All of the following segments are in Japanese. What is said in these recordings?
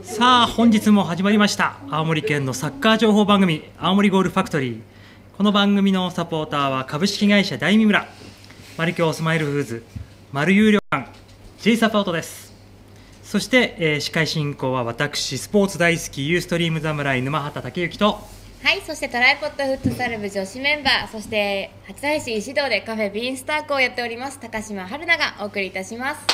さあ本日も始まりました青森県のサッカー情報番組青森ゴールファクトリー。この番組のサポーターは株式会社大三村、マルキョウスマイルフーズ、マル有旅館 J サポートです。そして、司会進行は私スポーツ大好きユーストリーム侍沼畑武之と、 はい、そしてトライポットフットサル部女子メンバー、そして八戸市石堂でカフェビーンスタークをやっております高島春菜がお送りいたします。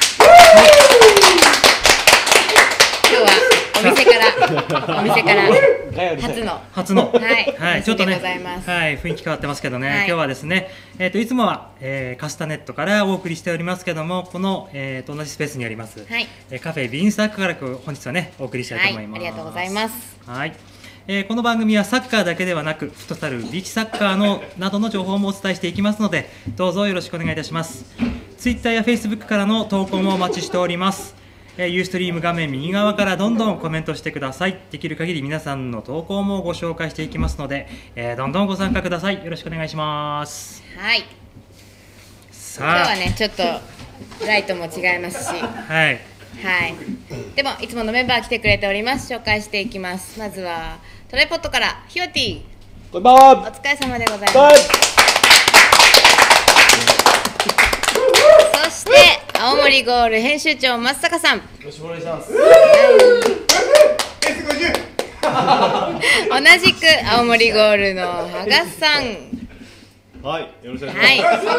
今日はお店から初のはい、ちょっとね、 はい、 雰囲気変わってますけどね、 はい、 今日はですね、いつもは、カスタネットからお送りしておりますけども、この、同じスペースにあります、はい、カフェビーンスタークから本日はねお送りしたいと思います。 はい、ありがとうございます。 はい、この番組はサッカーだけではなくフットサル、ビーチサッカーのなどの情報もお伝えしていきますので、どうぞよろしくお願いいたします。ツイッターやフェイスブックからの投稿もお待ちしております。ユーストリーム画面右側からどんどんコメントしてください。できる限り皆さんの投稿もご紹介していきますので、どんどんご参加ください。よろしくお願いします。 はい、 さあ今日はねちょっとライトも違いますし、はい、でもいつものメンバー来てくれております。紹介していきます。まずはトライポットからひよティ、 こんばんは。 お疲れ様でございます。そして青森ゴール編集長松坂さん、よろしくお願いします。 同じく青森ゴールの羽賀さん、 はい、よろしくお願いします。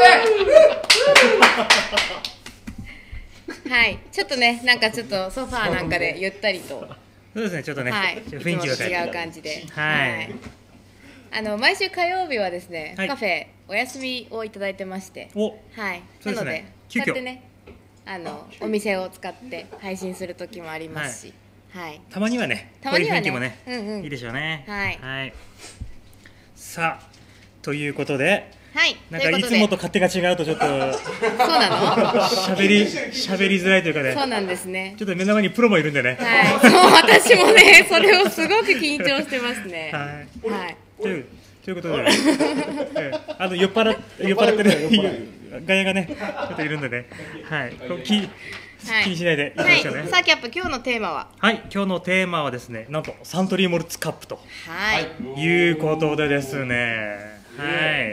はい、ちょっとね、なんかちょっとソファーなんかでゆったりと、 そうですね、ちょっとね、 はい、 雰囲気が違う感じで、 はい、 毎週火曜日はですね、 はい、 カフェお休みをいただいてまして、はい、なのでこうやってね、お店を使って配信する時もありますし、はい、 たまにはね、こういう雰囲気もね、いいでしょうね。 はい、 さあということで、 はい、 なんかいつもと勝手が違うとちょっとそうなの喋りづらいというかね、そうなんですね。ちょっと目の前にプロもいるんでね、 はい、そう、私もねそれをすごく緊張してますね。はい、ということで、酔っ払ってるガヤがねちょっといるんでね、はい、気にしないでいいですよね。 さあキャップ、今日のテーマは、 はい、今日のテーマはですね、なんとサントリーモルツカップということでですね、はい、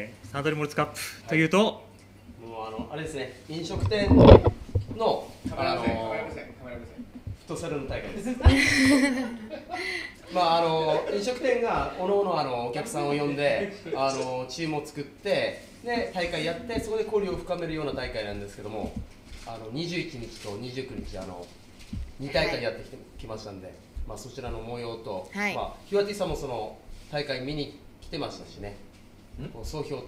サントリーモルツカップというと、 もうあれですね、飲食店のフットサルの大会です。飲食店がおのおのお客さんを呼んでチームを作ってで大会やって、そこで交流を深めるような大会なんですけども、21日と29日2大会やってきましたんで、そちらの模様と、ひわてぃさんもその大会見に来てましたしね、総評を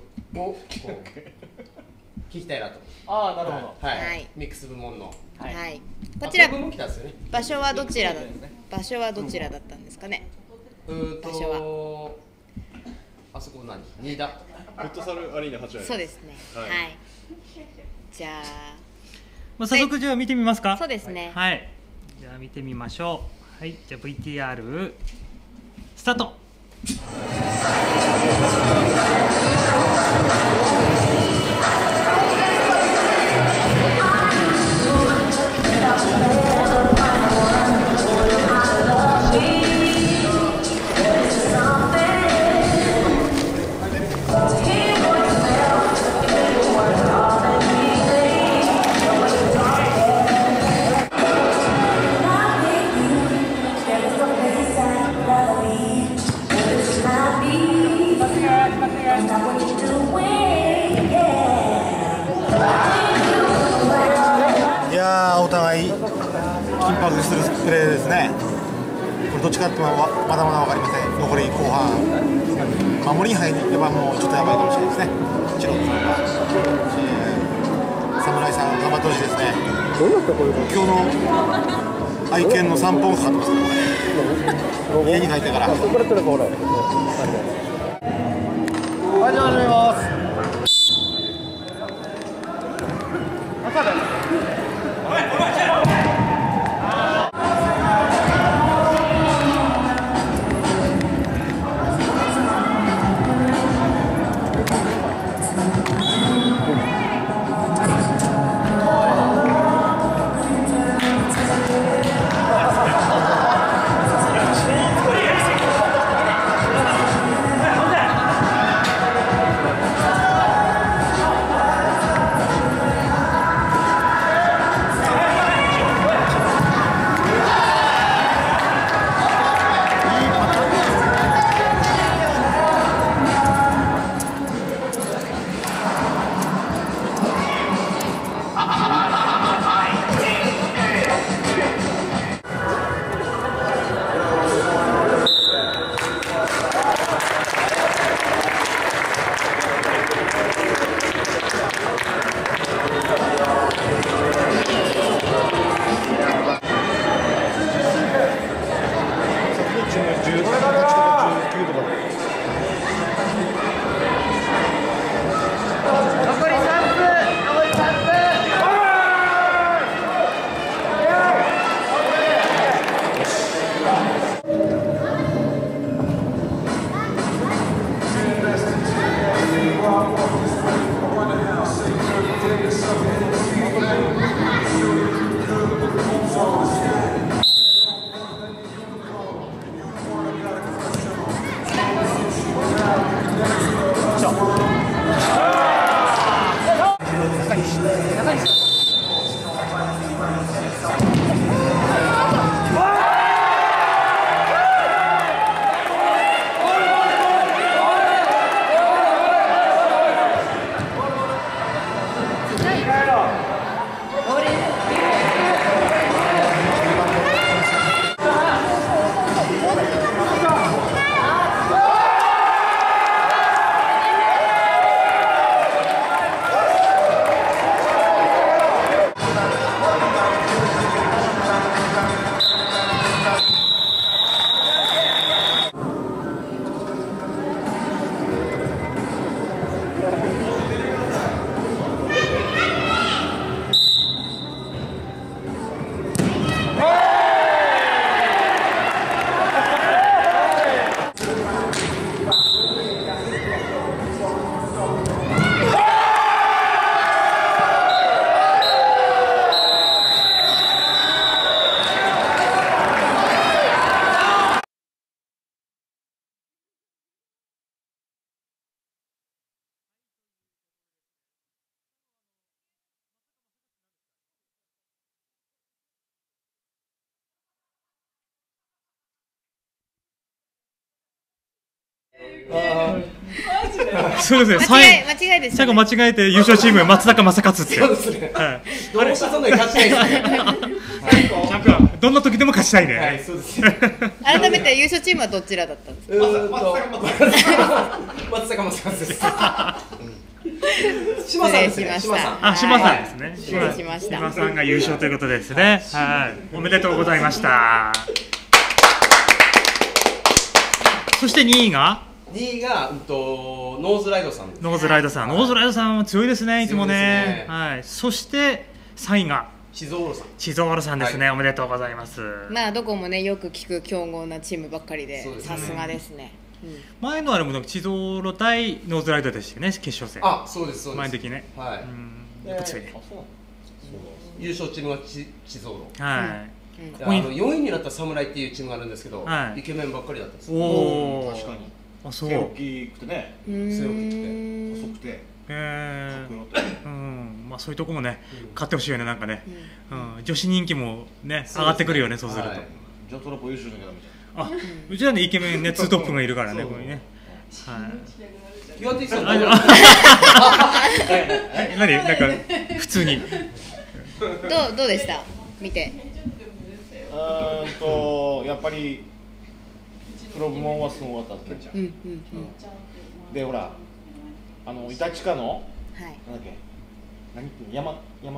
聞きたいなと。ああ、なるほど。はい。ミックス部門の。 はい。こちら場所はどちらだったんですかね。場所はあそこ新田フットサルアリーナ8。 そうですね。はい。じゃあ早速じゃあ見てみますか。 そうですね。 はい。じゃあ見てみましょう。はい。じゃあ VTR スタート。 お互い緊迫するプレーですね。これどっちかっていうとまだまだ分かりません。残り後半、守りに入ればもうちょっとやばいかもしれないですね。チロップさんが、侍さん頑張ってほしいですね。今日の愛犬の散歩もかかってますけど、家に帰ってから。はい、じゃあ始めます。 チーム18とか19とかで。 残り3分、残り3分。 そうですね。 間違いです、ね。 最後間違えて優勝チーム松坂正勝って。 そうですね。 はい。 どうしてそんなに勝ちたいですね。 どんな時でも勝ちたいね。 はい、そうです。 改めて優勝チームはどちらだったんですか。 松坂正勝です。 島さんですね。 島さん。 あ、島さんですね。 失礼しました。 島さんが優勝ということですね。はい。おめでとうございました。そして2位が 2位がノーズライドさんです。 ノーズライドさん。ノーズライドさんは強いですね、いつもね。はい。そして3位が地蔵さん。 地蔵さんですね。おめでとうございます。 まあどこもねよく聞く強豪なチームばっかりで、さすがですね。 前のあれも地蔵対ノーズライドでしたよね、決勝戦。 あ、そうですそうです。 前の時ね。 はい。 やっぱ強いね。 優勝チームが地蔵。 はい。 4位になった侍っていうチームがあるんですけど、イケメンばっかりだったんです。 おお、確かに。 あ、そう。 背大きくてね。背大きくて細くて。 まあそういうとこもね、勝ってほしいよね、なんかね。女子人気もね、上がってくるよね、そうすると。 じゃあトラップ優勝しなきゃダメじゃん。あ、うちらね、イケメンね、ツートップがいるからね、ここにね。はい。 岩手さん。 何、なんか普通に。 どうでした？見て。 やっぱりプロ部門はすごかったじゃん。でほらイタチカのなんだっけ山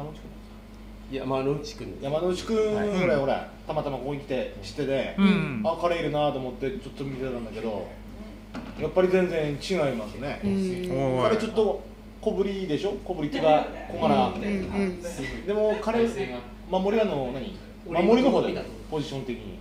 内くんぐらいほらたまたまここに来て知ってて、あ彼いるなと思ってちょっと見てたんだけど、やっぱり全然違いますね。彼ちょっと小ぶりでしょ、小ぶりっていうか小柄。でも彼守りの守りの方でポジション的に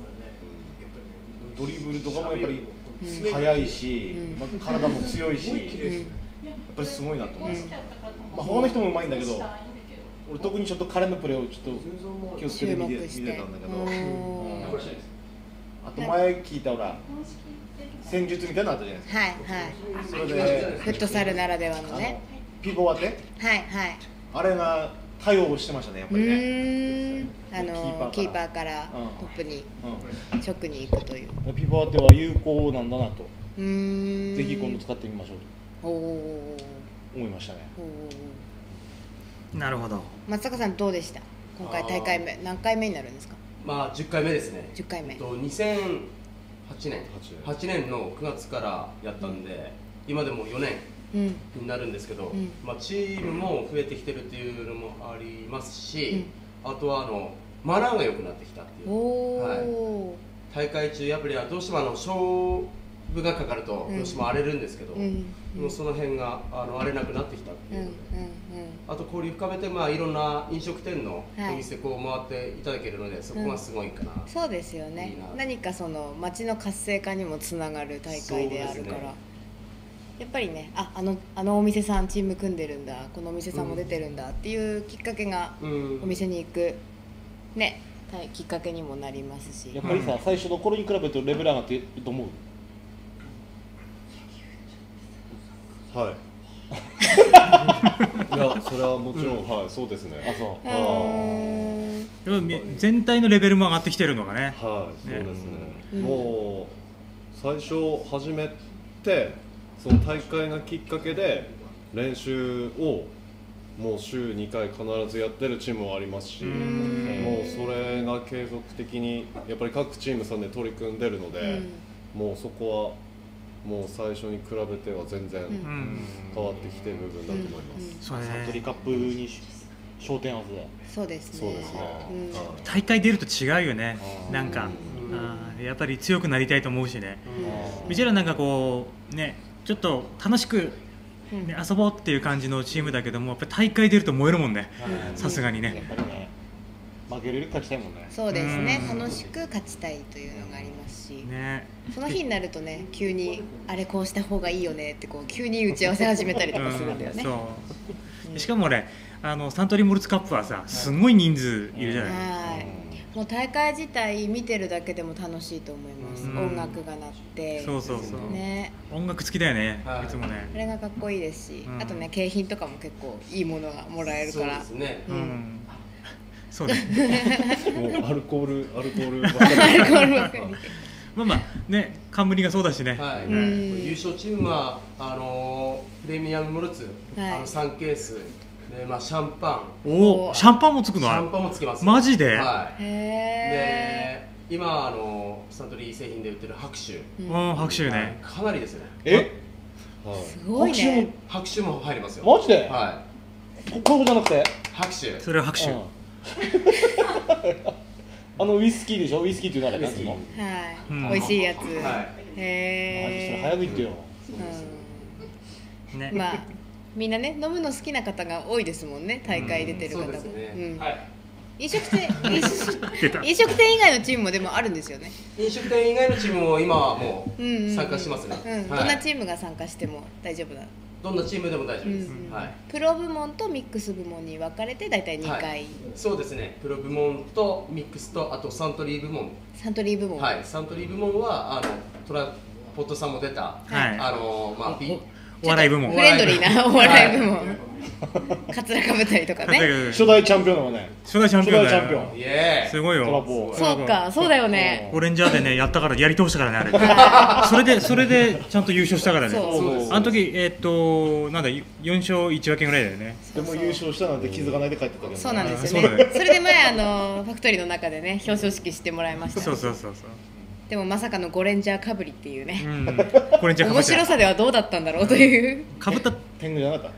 ドリブルとかもやっぱり速いし、体も強いし、やっぱりすごいなと思います。他の人もうまいんだけど、俺特にちょっと彼のプレーをちょっと気をつけて見てたんだけど、あと前聞いたほら戦術みたいなのあったじゃないですか。それでフットサルならではのね、 ピボ当て、あれが対応してましたね、やっぱりね。 キーパーからトップに直に行くという。 ピボ当ては有効なんだなと。ぜひ今度使ってみましょうと思いましたね。 なるほど。 松坂さんどうでした？今回大会目何回目になるんですか？ まあ10回目ですね。 10回目。 2008年の9月からやったんで、今でも4年になるんですけど、チームも増えてきてるっていうのもありますし、あとはマナーが良くなってきたっていう。大大会中やっぱりどうしても勝負がかかるとどうしても荒れるんですけど、もうその辺が荒れなくなってきたっていうので、あと交流深めて、いろんな飲食店のお店こう回っていただけるので、そこがすごいかな、 そうですよね。何かその街の活性化にもつながる大会であるから、やっぱりね、あのお店さんチーム組んでるんだ、このお店さんも出てるんだっていうきっかけがお店に行くね、きっかけにもなりますし。 やっぱりさ、最初の頃に比べるとレベル上がってると思う。 はいいや、それはもちろん、はい、そうですね。 あ、そう。 全体のレベルも上がってきてるのがね。 はい、そうですね。もう最初始めて、その大会がきっかけで練習をもう週2回必ずやってるチームもありますし、もうそれが継続的にやっぱり各チームさんで取り組んでるので、もうそこはもう最初に比べては全然変わってきてる部分だと思います。 サントリーカップに焦点合わせで。 そうですね。 そうですね。 大会出ると違うよね。なんかやっぱり強くなりたいと思うしね。うちらなんかこうね、ちょっと楽しく遊ぼうっていう感じのチームだけども、やっぱり大会出ると燃えるもんね。さすがにね。 やっぱりね、負けるより勝ちたいもんね。 そうですね。楽しく勝ちたいというのがありますし、その日になるとね、急にあれこうした方がいいよねってこう急に打ち合わせ始めたりとかするんだよね。 そう。しかもね、サントリーモルツカップはさ、すごい人数いるじゃない。 もう大会自体見てるだけでも楽しいと思います。音楽が鳴って、 そうそうそうね、 音楽好きだよね、いつもね。 あれがかっこいいですし、あとね、景品とかも結構いいものがもらえるから。 そうですね。 そうね。 もうアルコールばっかり。 まあね、冠がそうだしね。 優勝チームはプレミアムモルツ、3ケースで、シャンパン。 おお、シャンパンもつくの？ シャンパンもつけます。 マジで？ はい。で、今サントリー製品で売ってる白酒。 白酒ね。 かなりですよね。 すごいね。 白酒も入りますよ。 マジで？ はい。 これじゃなくて？ 白酒。 それは白酒。 ウイスキーでしょ？ウイスキーっていうのはあれなんですか？ はい。美味しいやつ。 早く言ってよ。 ね。まあみんなね、飲むの好きな方が多いですもんね、大会出てる方も。飲食店以外のチームもでもあるんですよね。 飲食店以外のチームも今はもう参加してますね。 どんなチームが参加しても大丈夫だ。 どんなチームでも大丈夫です。 プロ部門とミックス部門に分かれて大体2回。 そうですね。プロ部門とミックスとあとサントリー部門。 サントリー部門。 はい。サントリー部門はトラポットさんも出たお笑い部門。 フレンドリーなお笑い部門。カツラかぶったりとかね。 初代チャンピオンだね。 初代チャンピオン。すごいよ。 そうか、そうだよね。 オレンジャーでね、やったからやり通したからね、あれ。それでちゃんと優勝したからね。あの時なんだ4勝1分けぐらいだよね。 でも優勝したなんて気づかないで帰ってたけど。 そうなんですよね。それで前ファクトリーの中でね、表彰式してもらいました。 そう。 でもまさかのゴレンジャーかぶりっていうね。 面白さではどうだったんだろうという。 かぶった天狗じゃなかった。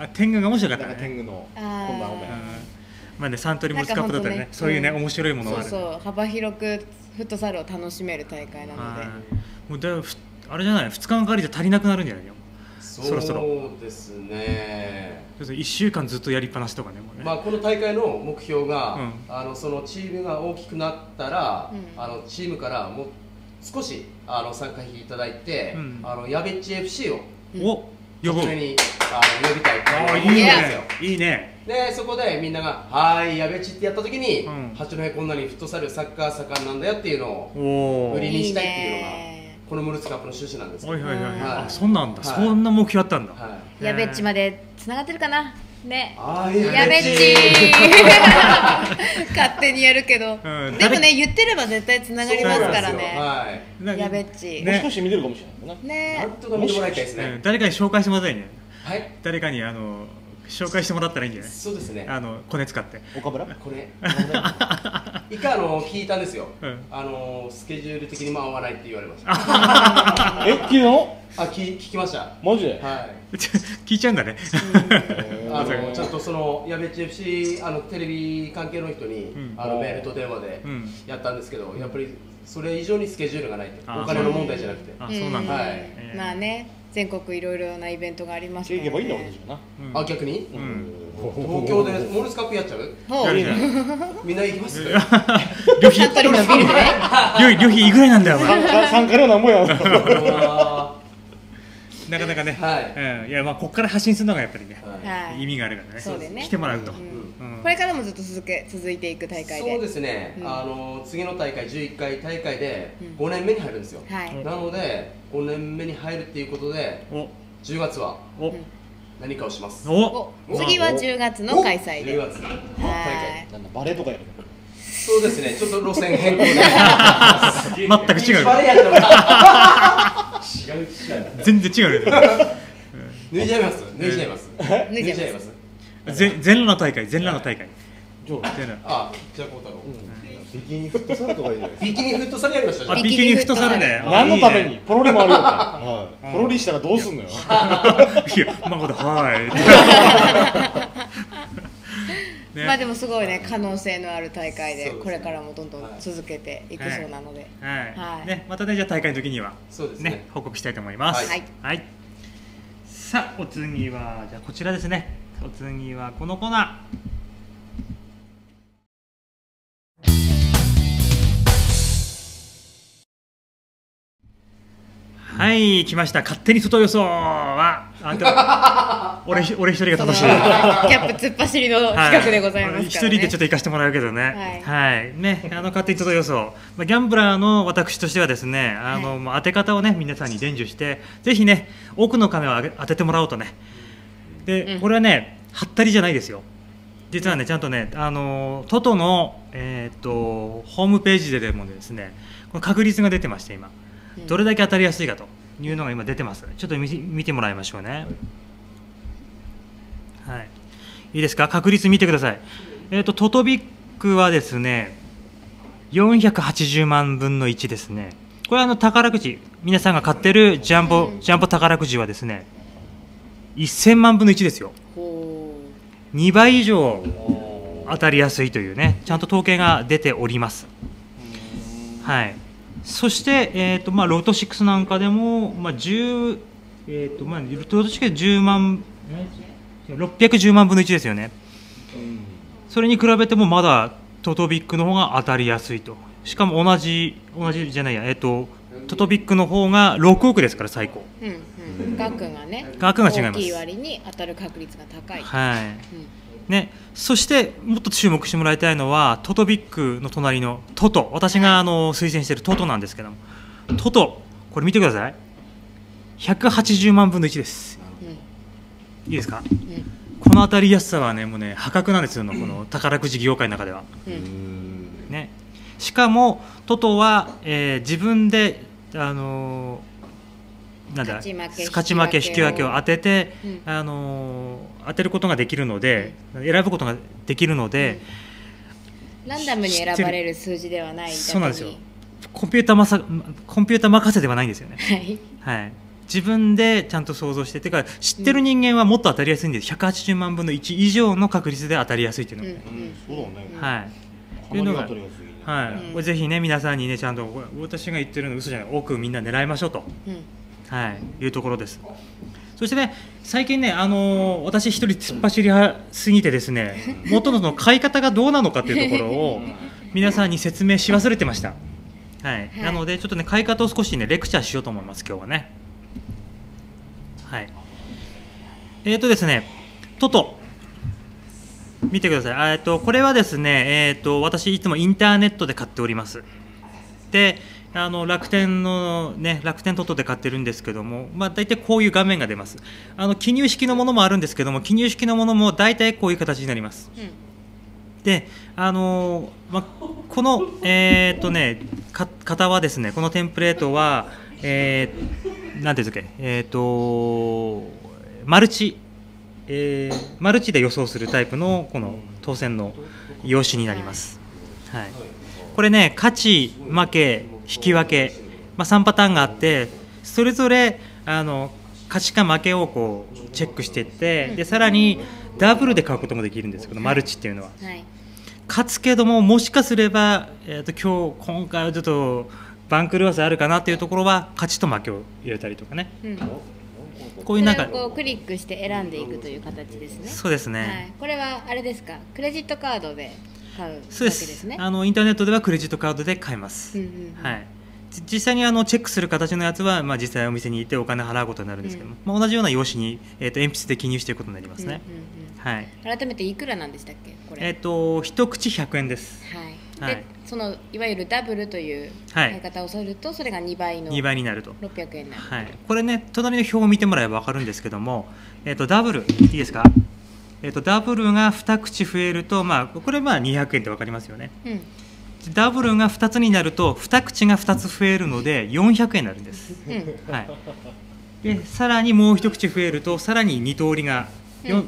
天狗が面白かったね。 天狗のこんなお面。 まあね、サントリーモルツカップだったらね、そういうね面白いものがある。 そう幅広くフットサルを楽しめる大会なので。 もうあれじゃない、2日がかりじゃ足りなくなるんじゃないよ。そろそろ。 そうですね。 1週間ずっとやりっぱなしとかね。 この大会の目標がそのチームが大きくなったらチームからもう少し参加費いただいてやべっち FC を呼ぶ。 それに呼びたいと思うんですよ。 いいね。 でそこでみんなが「はいやべっち」ってやった時に八戸こんなにフットサルサッカー盛んなんだよっていうのを売りにしたいっていうのがこのモルツカップの趣旨なんですけど。 そうなんだ。そんな目標あったんだ。 やべっちまでつながってるかな。ね、 やべっち勝手にやるけど、でもね言ってれば絶対つながりますからね。やべっちもしかして見てるかもしれないね。 なんとか見てもらいたいですね。 誰かに紹介してもらったらいいね。 誰かに紹介してもらったらいいんじゃない？ そうですね。 コネ使って岡村これ以下聞いたんですよ。スケジュール的にも合わないって言われました。 聞いたの？ 聞きました。 マジで？ 聞いちゃうんだね。 ちゃんとそのやべっち FC テレビ関係の人にメールと電話でやったんですけど、やっぱりそれ以上にスケジュールがないと、 あーお金の問題じゃなくて、 あ、そうなんだ。 はいまあね、全国いろいろなイベントがありますから行けばいいんだ、 ね。 私はな。 うんあ、逆にうん東京でモールスカップやっちゃう？ ほうやるじゃん。 みんな行きます？ 旅費、 サントリーのビールでね。 旅費いくらいなんだよ、お前。 参加料なんぼや。 あなかなかね。 はいうん、いや、まあ、ここから発信するのがやっぱりね、 ーはいはい。 意味があるからね。 そうでね来てもらうと。 うんうんこれからもずっと続いていく大会で。 そうですね、 うん次の大会11回大会でうん 5年目に入るんですよ、 はい。 なので5年目に入るっていうことでお、 10月はお、 何かをします。 お、 お、次は10月の開催で。 10 は月大会。 い。 なんだ、バレーとかやる。 そうですね、ちょっと路線変更で全く違う。 バレーやってます違う違う全然違うね。 脱いじゃいます脱いじゃいます脱いじゃいます全裸の大会、全裸の大会。 じゃあ、 全裸。 あ、じゃあ孝太郎、 ビキニフットサルとかいいじゃないですビキニフットサルやりましたじゃあ、 あビキニフットサルね。あ何のためにいいポロリもあるよか。 か。はい。 ポロリしたらどうすんのよ。 ねいや、まこと、はい。ねまあでもすごいね、可能性のある大会でそうですねこれからもどんどん続けていくそうなので。 は。 はいいね、またね、じゃあ大会の時には。 そうですねね、報告したいと思います。 はいはい。さあ、お次は、じゃあ、こちらですね。お次は、このコーナー。はい、来ました。勝手に外予想は、俺一人がその楽しい。 キャップ突っ走りの企画でございますからね。 一人でちょっと行かせてもらうけどね。はい。ね、勝手に外予想。まあ、ギャンブラーの私としてはですね、もう当て方をね、皆さんに伝授して、ぜひね、多くの金を当ててもらおうとね。で、 うんこれはね、はったりじゃないですよ。実はね、ちゃんとね、トトの、ホームページでもですね、この確率が出てまして、今。どれだけ当たりやすいかというのが今出てます。ちょっと見てもらいましょうね。はい。いいですか、確率見てください。トトビックはですね、480万分の1ですね。これは宝くじ、皆さんが買ってるジャンボ宝くじはですね、1000万分の1ですよ。 ほ 2倍以上当たりやすいというね、ちゃんと統計が出ております。はい。そして、ロト6なんかでも、ロト6で10万、610万分の1ですよね。それに比べてもまだトトビックの方が当たりやすいと。しかも同じじゃないや、トトビックの方が6億ですから最高。 う。うんうん。額がね。 額が違います大きい割に当たる確率が高い。 はい。 うんね、そしてもっと注目してもらいたいのはトトビックの隣のトト、私が推薦しているトトなんですけども、トト、これ見てください、180万分の1です。いいですか、この当たりやすさはね、もうね、破格なんですよ、この宝くじ業界の中では。ね、しかもトトは、自分でなんだ勝ち負け引き分けを当てて、当てることができるので、選ぶことができるので、 ランダムに選ばれる数字ではないだけに。 そうなんですよ。コンピューター任せではないんですよね。 はい。 はい。自分でちゃんと想像して、てか知ってる人間はもっと当たりやすいんです。180万分の1以上の確率で当たりやすいっていうのが、 そうだね。 はい。 かなり当たりやすいね。 はい。これぜひね、皆さんにね、ちゃんと私が言ってるの嘘じゃない、多くみんな狙いましょうと。はい、いうところです。そしてね、最近ね、私一人突っ走りすぎてですね、元々の買い方がどうなのかというところを皆さんに説明し忘れてました。はい、なのでちょっとね、買い方を少しね、レクチャーしようと思います、今日はね。はい。ですね、トト見てください。これはですね、私いつもインターネットで買っております。で、楽天のね、楽天トトで買ってるんですけども、大体こういう画面が出ます。記入式のものもあるんですけども、記入式のものも大体こういう形になります。で、この型はですね、このテンプレートはなんていうんですか、マルチで予想するタイプのこの当選の用紙になります。はい。これね、勝ち負け引き分け、3パターンがあって、それぞれ勝ちか負けをこうチェックしていって、でさらにダブルで買うこともできるんですけど、マルチっていうのは。 勝つけども、もしかすれば、今回はちょっと番狂わせあるかなっていうところは勝ちと負けを入れたりとかね、 うんこういうなんかそれをこうクリックして選んでいくという形ですね。 そうですね、 はい、これはあれですか、クレジットカードで買うわけそうでですすね。 インターネットではクレジットカードで買えます、 うんうんうんはい、実際にチェックする形のやつは、実際お店に行ってお金払うことになるんですけども、同じような用紙に、鉛筆で記入していくことになりますね、 うんうんはい、 うん、改めていくらなんでしたっけこれ。 一口100円ですはい、 はいでそのいわゆるダブルというはい買い方をすると、それが2倍の 2倍になると、 600円になる、 はい、これね隣の表を見てもらえば分かるんですけども、ダブルいいですか、ダブルが2口増えると、これ200円って分かりますよね。 うんダブルが2つになると2口が2つ増えるので400円になるんです、 うんはい、でさらにもう1口増えるとさらに2通りが、4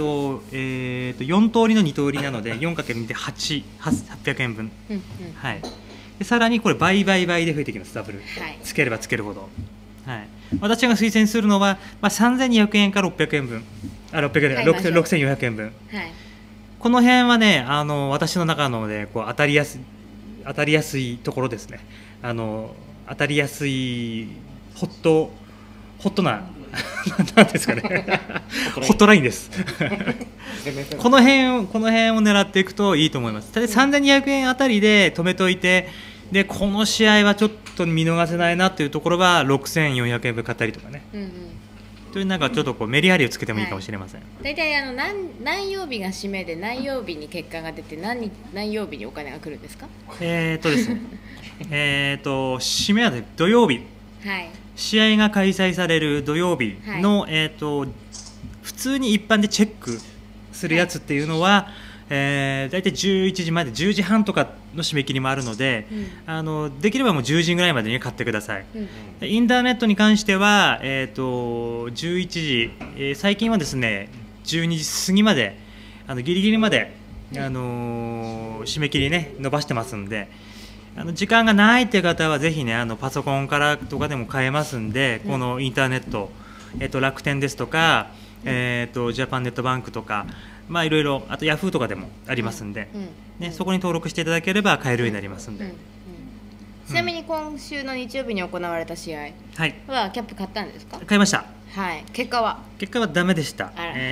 通りの2通りなので 4×2 で800円分、 うんうんはい、でさらにこれ倍で増えていきますダブル、 はいつければつけるほど、はい、私が推薦するのは、3200円から600円分600円買いましょう 6400円分、 はいこの辺はね私の中のでこう当たりやすいところですね。当たりやすいホットななんですかねホットラインですこの辺を狙っていくといいと思います。ただ3200円あたりで止めといて、でこの試合はちょっと見逃せないなっていうところは6400円分買ったりとかね、 うんうん、 というなんかちょっとこうメリハリをつけてもいいかもしれません。 大体何曜日が締めで何曜日に結果が出て何曜日にお金が来るんですか。 ですね締めはね土曜日、 はい試合が開催される土曜日の、普通に一般でチェックするやつっていうのは、大体11時まで10時半とかの締め切りもあるので、できればもう10時ぐらいまでに買ってください。 うんインターネットに関しては、11時、最近はですね12時過ぎまでギリギリまで、締め切りね伸ばしてますんで、時間がないっていう方はぜひねパソコンからとかでも買えますんで、このインターネット、楽天ですとか、ジャパンネットバンクとか、いろいろあとヤフーとかでもありますんで、ね、そこに登録していただければ買えるようになりますんで、 ちなみに今週の日曜日に行われた試合はいはキャップ買ったんですか。 買いました。 はい結果はダメでした。 あら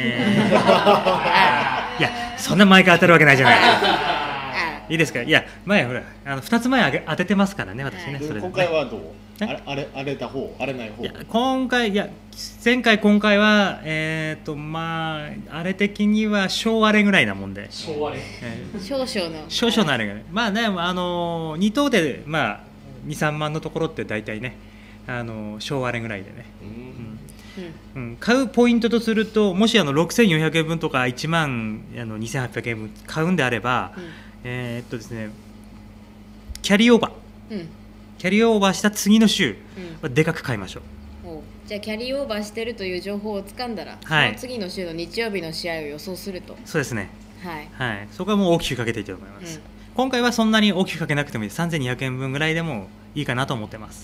いやそんな毎回当たるわけないじゃないあいいですか。いや前ほら2つ前当ててますからね私ね、 はいそれでね今回はどうえ荒れた方荒れない方いや前回今回はあれ的には小荒れぐらいなもんで、 少々の少々のあれがね、2等で23万のところって大体ね小荒れぐらいでね、買うポイントとすると、もし6400円分とか1万2800円分買うんであれば、ですねキャリーオーバーした次の週はでかく買いましょう。 じゃあキャリーオーバーしてるという情報をつかんだら、 はいその次の週の日曜日の試合を予想すると。 そうですね、 はいそこはもう大きくかけていいと思います、今回はそんなに大きくかけなくてもいい、3200円分ぐらいでもいいかなと思ってます。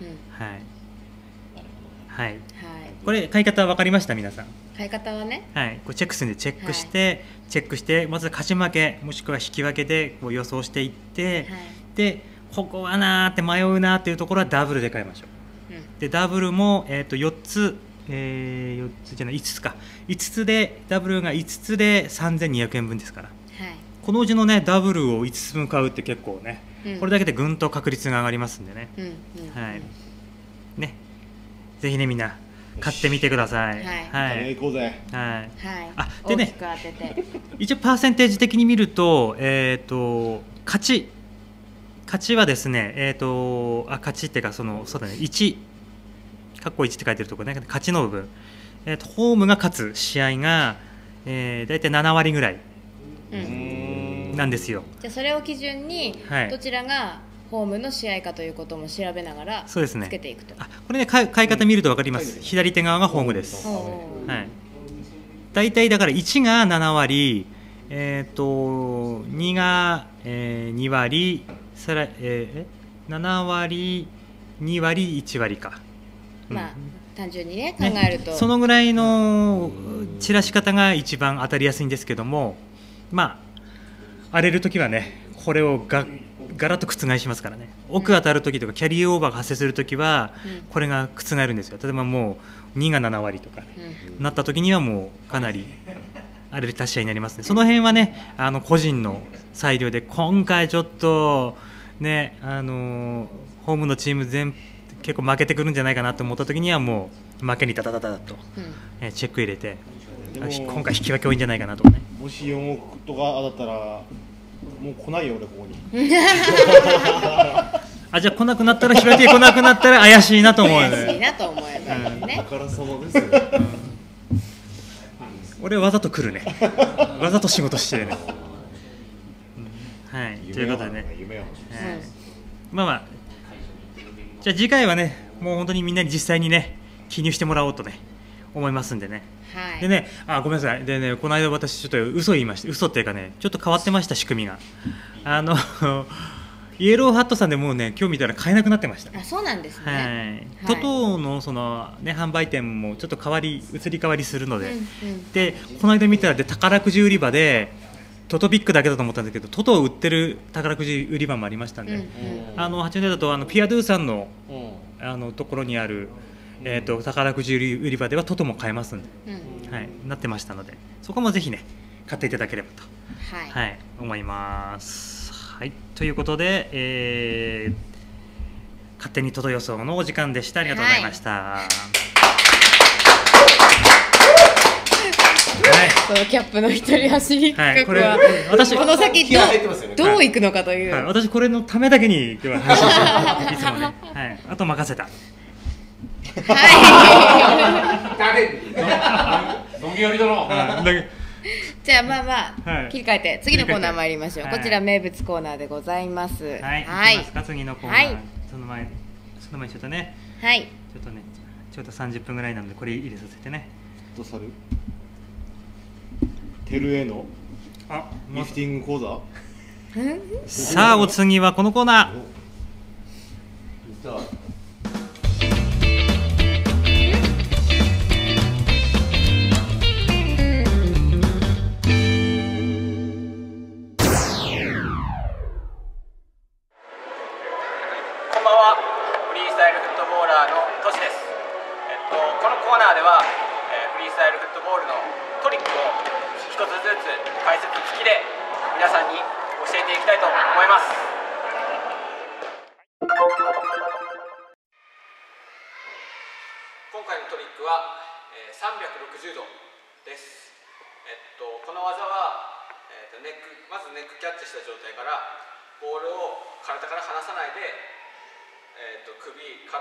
はい、これ買い方は分かりました皆さん。 買い方はね、 これチェックするんでチェックして、まず勝ち負けもしくは引き分けでこう予想していって、でここはなーって迷うなーっていうところはダブルで買いましょう。でダブルも、4つ、5つでダブルが5つで3200円分ですから、このうちのねダブルを5つ分買うって結構ね、これだけでぐんと確率が上がりますんでね、ぜひねみんな買ってみてください。 行こうぜ。 でね、一応パーセンテージ的に見ると、勝ちはですね、勝ちっていうかそうだね、1括弧1って書いてるところね、勝ちの部分、ホームが勝つ試合が、大体7割ぐらいなんですよ。 じゃあそれを基準に、どちらがホームの試合かということも調べながらつけていくと。 これね買い方見ると分かります。左手側がホームです。大体だから1が7割、2が、2割、7割、2割、1割か。 単純にね考えると、 そのぐらいの散らし方が一番当たりやすいんですけども、 荒れるときはね、これをガラッと覆しますからね。奥当たるときとかキャリーオーバーが発生するときは、これが覆るんですよ。例えばもう2が7割とか、なったときにはもうかなり荒れる達者になりますね。その辺はね、個人の裁量で、今回ちょっとね、ホームのチーム結構負けてくるんじゃないかなと思ったときにはもう負けにダダダダと、チェック入れて、今回引き分け多いんじゃないかなとかね。 もし4億とか当たったらもう来ないよ俺ここに。 じゃあ来なくなったら、引き分け来なくなったら怪しいなと思うよね。 怪しいなと思えばいいね。 あからさまですよ。 俺はわざと来るね。わざと仕事してるね。はい、ということでね。 夢はまあまあ、じゃあ次回はね、もう本当にみんなに実際にね、記入してもらおうとね、思いますんでね。 はい。 でね、ごめんなさい。でね、この間私ちょっと嘘言いました。嘘っていうかね、ちょっと変わってました、仕組みが。イエローハットさんでもうね、今日見たら買えなくなってました。 あ、そうなんですね。 はい。トトのそのね、販売店もちょっと移り変わりするので、で、この間見たら宝くじ売り場でトトビックだけだと思ったんですけど、トトを売ってる宝くじ売り場もありましたんで、八王子だとピアドゥさんのところにある宝くじ売り場ではトトも買えますんで、はい、なってましたので、そこもぜひね買っていただければと、はい、思います。はい、ということで、勝手にトト予想のお時間でした。ありがとうございました。はい、 このキャップの一人走り企画は、 私この先どう行くのかという、 私これのためだけに今日は話をしていつもね、はい、あと任せた。 じゃあまあまあ、切り替えて次のコーナー参りましょう。こちら名物コーナーでございます。 はい、いきますか、次のコーナー。その前にちょっとね、ちょっと30分ぐらいなのでこれ入れさせてね。 どうさる？テルへのリフティング講座？ さあお次はこのコーナー。 こんばんは、フリースタイルフットボーラーのトシです。このコーナーでは、フリースタイルフットボールのトリックを一つずつ解説付きで皆さんに教えていきたいと思います。今回のトリックは、360度です。この技は、まずネックキャッチした状態からボールを体から離さないで、首、肩、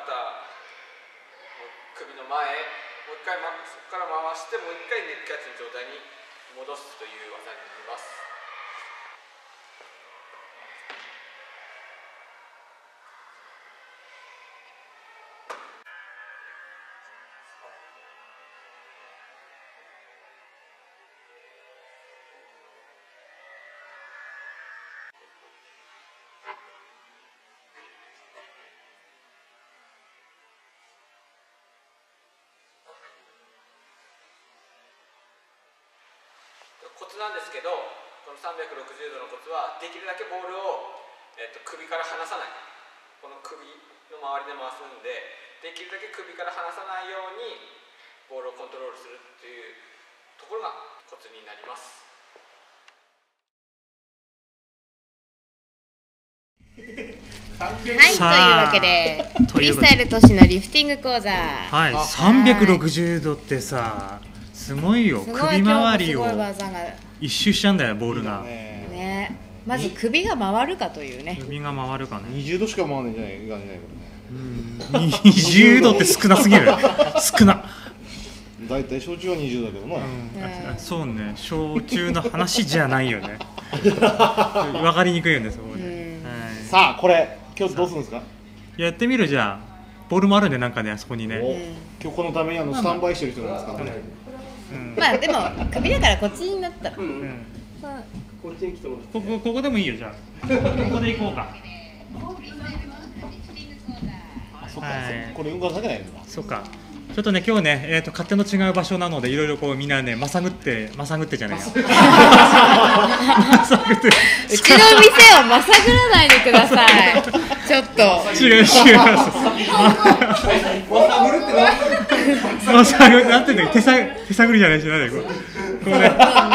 首の前、もう一回、そこから回してもう一回ネックキャッチの状態に戻すという技になります。コツなんですけど、この360度のコツはできるだけボールを、首から離さない、この首の周りで回すんで、できるだけ首から離さないようにボールをコントロールするっていうところがコツになります。 はい、というわけでフリースタイル都市のリフティング講座、 はい、360度ってさ、すごいよ。首周りを一周しちゃうんだよ、ボールが。 ね、まず首が回るかというね。 首が回るかね。 20度しか回らないんじゃないかね。 20度って少なすぎる。少な。 だいたい焼酎は20度だけどな。 そうね、焼酎の話じゃないよね。わかりにくいよね、そこで。 さあ、これ今日どうするんですか？ やってみるじゃん。ボールもあるんで、なんかね、あそこにね。 今日このためにスタンバイしてる人なんですかね。 まあでも首だからこっちになったら、 こっちに来てもらって、 ここでもいいよ。じゃあここで行こうか。 そっか、これ動かさないんだ。 そっか。 ちょっとね今日ね勝手の違う場所なのでいろいろこうみんなねまさぐってじゃないよ。 うちの店をまさぐらないでください。ちょっと違います。まさぐなんていうんだっけ、手探りじゃないし、なんだよこうね。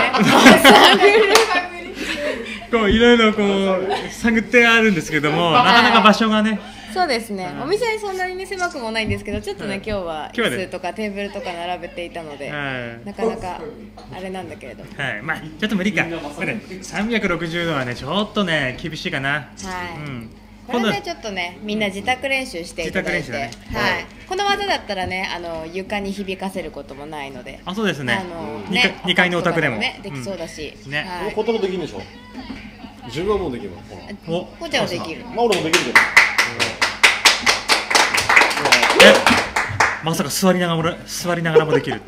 こういろいろこう探ってあるんですけども、なかなか場所がね。 そうですね、お店そんなにね狭くもないんですけど、ちょっとね、今日は今日はね椅子とかテーブルとか並べていたので、なかなかあれなんだけれども、 はい、まあちょっと無理か。これね、360度はねちょっとね厳しいかな。 はい。これねちょっとねみんな自宅練習していただいて、はい。この技だったらね床に響かせることもないので、 あ、そうですね。2階のお宅でもねできそうだし、 ね。これできるんでしょ。 自分はもうできます。 こうちゃんはできる。 まあ俺もできるけど。 まさか座りながらもできる。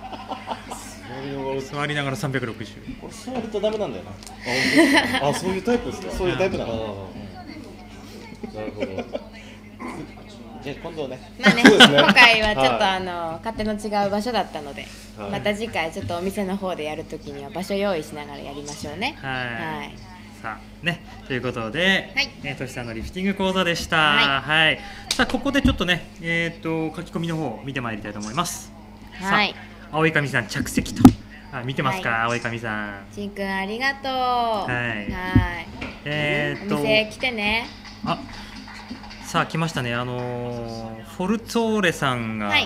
座りながら360。 これ座るとダメなんだよな。 あ、そういうタイプですか。 そういうタイプなの。 なるほど。 じゃあ今度ね。 まあね、今回はちょっと勝手の違う場所だったので、また次回ちょっとお店の方でやるときには場所用意しながらやりましょうね。はい。 さあね、ということで、としさんのリフティング講座でした。はい。さあここでちょっとね、書き込みの方を見てまいりたいと思います。はい。青い神さん着席と。見てますか、青い神さん。 ちんくんありがとう。 はい。 お店来てね。 あ、さあ来ましたね。フォルツォーレさんが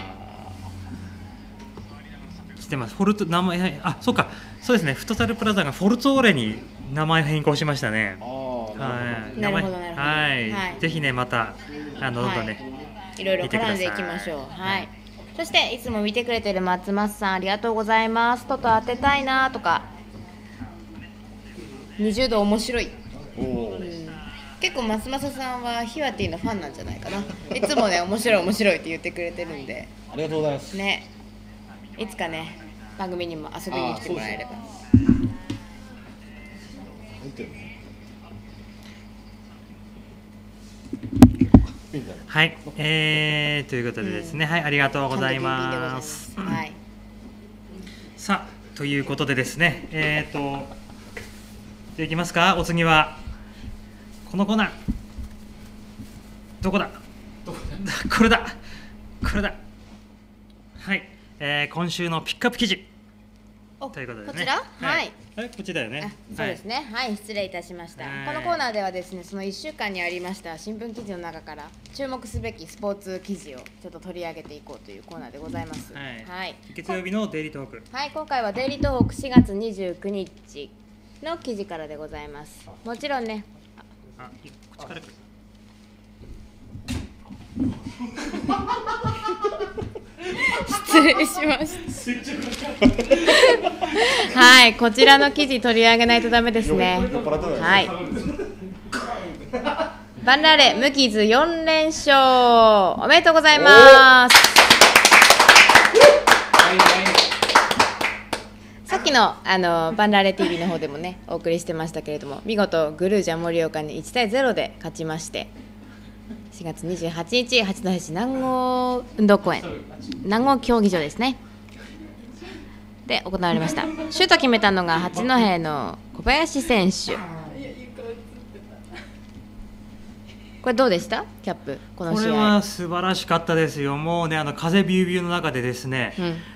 来てます。名前、あ、そうか、そうですね。フットサルプラザがフォルツォーレに名前変更しましたね。 はい。なるほどなるほど。 はい。ぜひねまたどんどんねいろいろ絡んでいきましょう。はい。そしていつも見てくれてる松松さんありがとうございます。トト当てたいなとか。20度面白い。結構松正さんはヒワティのファンなんじゃないかな。いつもね面白いって言ってくれてるんで。 ありがとうございます。 ね、いつかね番組にも遊びに来てもらえれば。 はい、ということでですね、はい、ありがとうございます。はい。さあということでですね、じゃあいきますか。お次はこのコーナー。どこだ。これだ。はい、今週のピックアップ記事。ということでね。 こちら？はい。 こっちだよね。 そうですね。はい、失礼いたしました。このコーナーではですね、その1週間にありました新聞記事の中から注目すべきスポーツ記事をちょっと取り上げていこうというコーナーでございます。はい。 月曜日のデイリートーク。 はい、今回はデイリー東北4月29日の記事からでございます。もちろんね。こっちから来る。失礼しました。はい、こちらの記事取り上げないとダメですね。はい。バンラーレ無傷4連勝おめでとうございます。さっきのバンラーレ TV の方でもねお送りしてましたけれども、見事グルージャ盛岡に1対0で勝ちまして、4月28日八戸市南郷運動公園南郷競技場ですねで行われました。シュート決めたのが八戸の小林選手。これどうでしたキャップ、この試合。 これは素晴らしかったですよ。もうね風ビュービューの中でですね、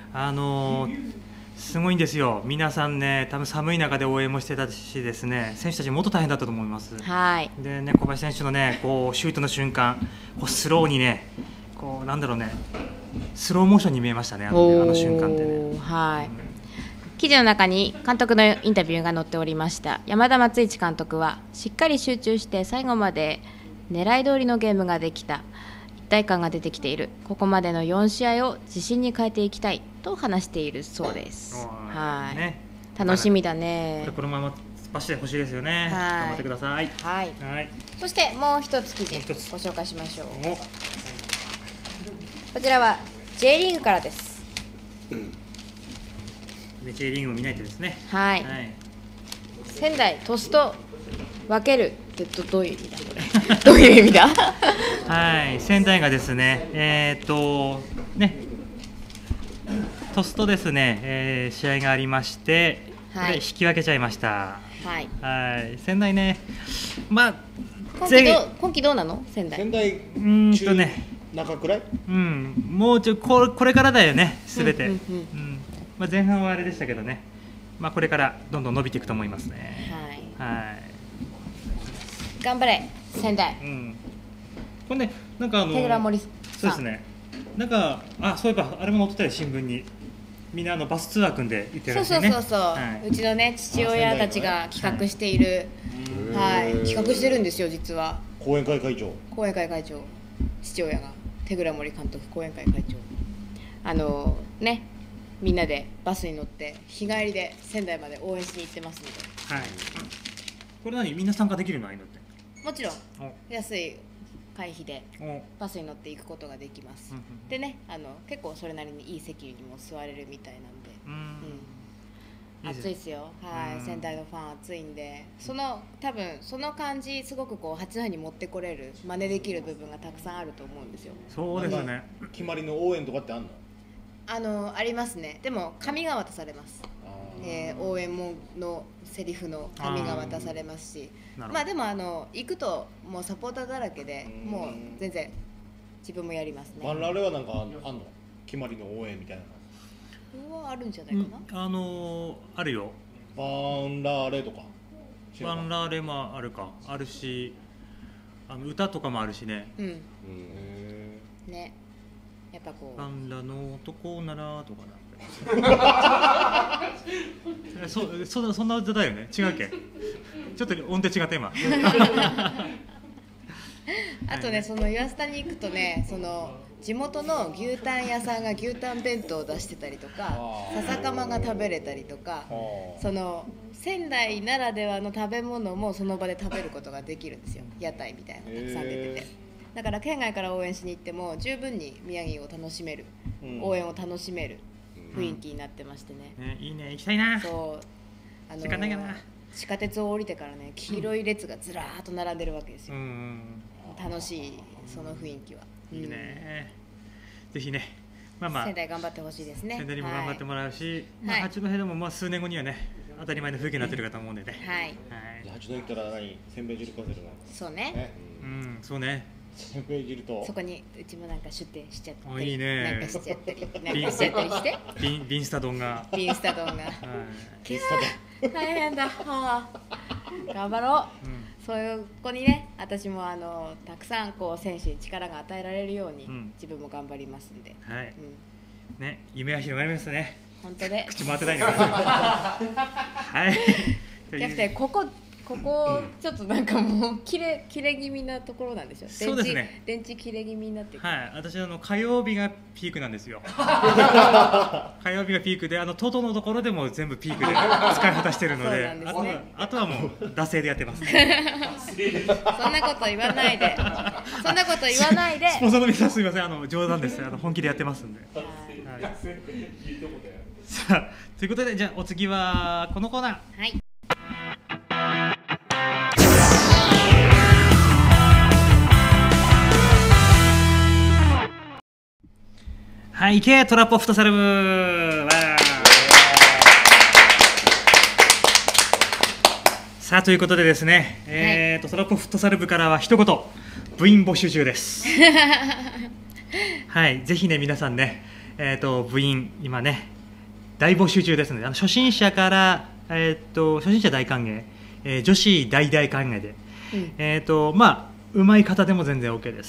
すごいんですよ。皆さんね多分寒い中で応援もしてたしですね、選手たちもっと大変だったと思います。 はいでね、小林選手のねこうシュートの瞬間こうスローにねこうなんだろうねスローモーションに見えましたね、あの瞬間ってね。 はい、記事の中に監督のインタビューが載っておりました。山田松一監督はしっかり集中して最後まで狙い通りのゲームができた、一体感が出てきている、ここまでの4試合を自信に変えていきたいと話しているそうです。はい、ね、楽しみだね。 このまま突っ走ってほしいですよね。頑張ってください。 はい。そしてもう一つ記事ご紹介しましょう。こちらは J リーグからです。 J リーグを見ないとですね。 はい。仙台鳥栖と分けるってどういう意味だこれ。どういう意味だ。 はい、仙台がですねね鳥栖とですね、試合がありまして、これ引き分けちゃいました。 はい。 はい。仙台ね、まあ今季どうなの仙台？ 仙台ね、 中くらい？ もうこれからだよね、すべて。まあ前半はあれでしたけどね、まあこれからどんどん伸びていくと思いますね。はい。 頑張れ仙台。 これね、なんか手倉森さん。 そうですね。なんかそういえばあれも載ってたよ、新聞に。みんなバスツアー組んで行ってるらしいね。そう、うちのね父親たちが企画している、企画してるんですよ実は。 講演会会長。 父親が手倉森監督講演会会長。ね、みんなでバスに乗って日帰りで仙台まで応援しに行ってますので。はい。 これみんな参加できるの？ああいうのって。 もちろん安い会費でバスに乗って行くことができます。でね、結構それなりにいい席にも座れるみたいなんで、暑いですよ。はい、仙台のファン暑いんで、多分その感じすごくこう八戸に持ってこれる真似できる部分がたくさんあると思うんですよ。 そうですね。 決まりの応援とかってあんの？ ありますね。でも紙が渡されます。応援のセリフの紙が渡されますし、まあでも行くともうサポーターだらけで、もう全然自分もやりますね。 バンラーレはなんかあんの？決まりの応援みたいなのはあるんじゃないかな。 あるよ。 バンラーレとか。 バンラーレもあるし、歌とかもあるしね。 ね、やっぱこう。 バンラの男ならとかな。そんな歌だよね。違うっけ？ちょっと音程違った今。 あとね、その岩下に行くとね、地元の牛タン屋さんが牛タン弁当を出してたりとか、笹かまが食べれたりとか、仙台ならではの食べ物もその場で食べることができるんですよ。屋台みたいなのがたくさん出てて、だから県外から応援しに行っても十分に宮城を楽しめる、応援を楽しめる雰囲気になってましてね。 いいね、行きたいな。時間ないかな。 地下鉄を降りてからね、黄色い列がずらーっと並んでるわけですよ。楽しい、その雰囲気は。 いいね。ぜひね、仙台頑張ってほしいですね。 仙台にも頑張ってもらうし、八戸でも数年後にはね、当たり前の風景になってるかと思うんでね。 八戸行ったらせんべい汁食べるの？ そうね。 そうね。 せんべい汁とそこにうちもなんか出店しちゃったり、 いいね、 なんかしちゃったり、なんかしちゃったりして、 ビンスタ丼が大変だ。頑張ろう。そういう子にね、私もたくさんこう選手に力が与えられるように自分も頑張りますんで。 ね、夢は広がりますね。 本当で。 口回ってないのかな。はい。 キャプテン、ここちょっとなんかもう切れ気味なところなんでしょ。 そうですね。 電池切れ気味になって。 はい。私火曜日がピークなんですよ。火曜日がピークでトドのところでも全部ピークで使い果たしてるので、あとはもう惰性でやってます。そんなこと言わないで。そんなこと言わないで。 スポンサーの皆さんすみません、冗談です。本気でやってますんで。さあ、ということでじゃあお次はこのコーナー。 はい。 はい、行けトラポフットサル部。さあということでですね、トラポフットサル部からは一言、部員募集中です。はい、ぜひね皆さんね、部員今ね大募集中ですので、初心者から初心者大歓迎、女子大歓迎で、うまい方でも全然 OK です。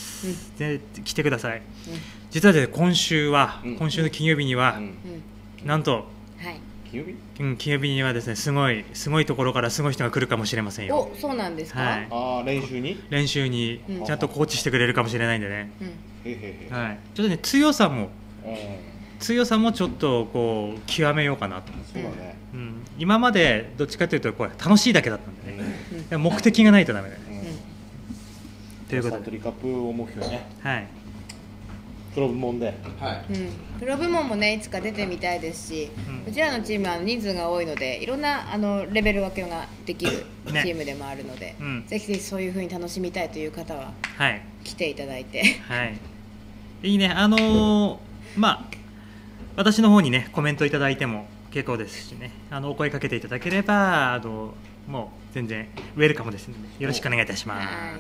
で来てください。実はですね、今週の金曜日には、なんと、金曜日にはですね、すごいところからすごい人が来るかもしれませんよ。 お、そうなんですか。 練習にちゃんとコーチしてくれるかもしれないんでね。はい。ちょっとね、強さもちょっとこう極めようかなと。今までどっちかというとこう楽しいだけだったんでね。目的がないとダメだね。ということで。 サントリーカップを目標ね。 はい。 プロ部門で、 プロ部門もねいつか出てみたいですし、うちらのチームは人数が多いのでいろんなレベル分けができるチームでもあるので、ぜひぜひそういう風に楽しみたいという方は来ていただいて、 いいね。 私の方にねコメントいただいても結構ですしね、お声かけていただければもう全然ウェルカムですのでよろしくお願いいたします。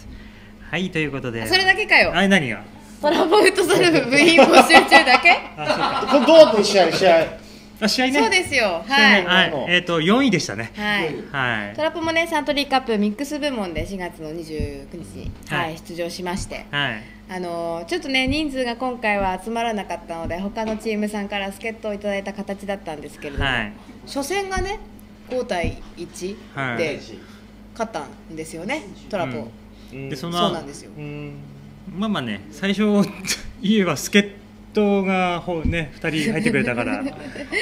はい、ということで、 それだけかよ。 何がトラポフットサル部員募集中だけ？ これどうだった試合試合ね。 そうですよ。はい。 はい、4位でしたね。 はい。トラポもね、サントリーカップミックス部門で4月の29日に、出場しまして、 はい。 ちょっとね人数が今回は集まらなかったので他のチームさんから助っ人をいただいた形だったんですけれども、初戦がね5対1で勝ったんですよね、トラポ。 でそうなんですよ。 まあね、最初言えば助っ人がね2人入ってくれたからはい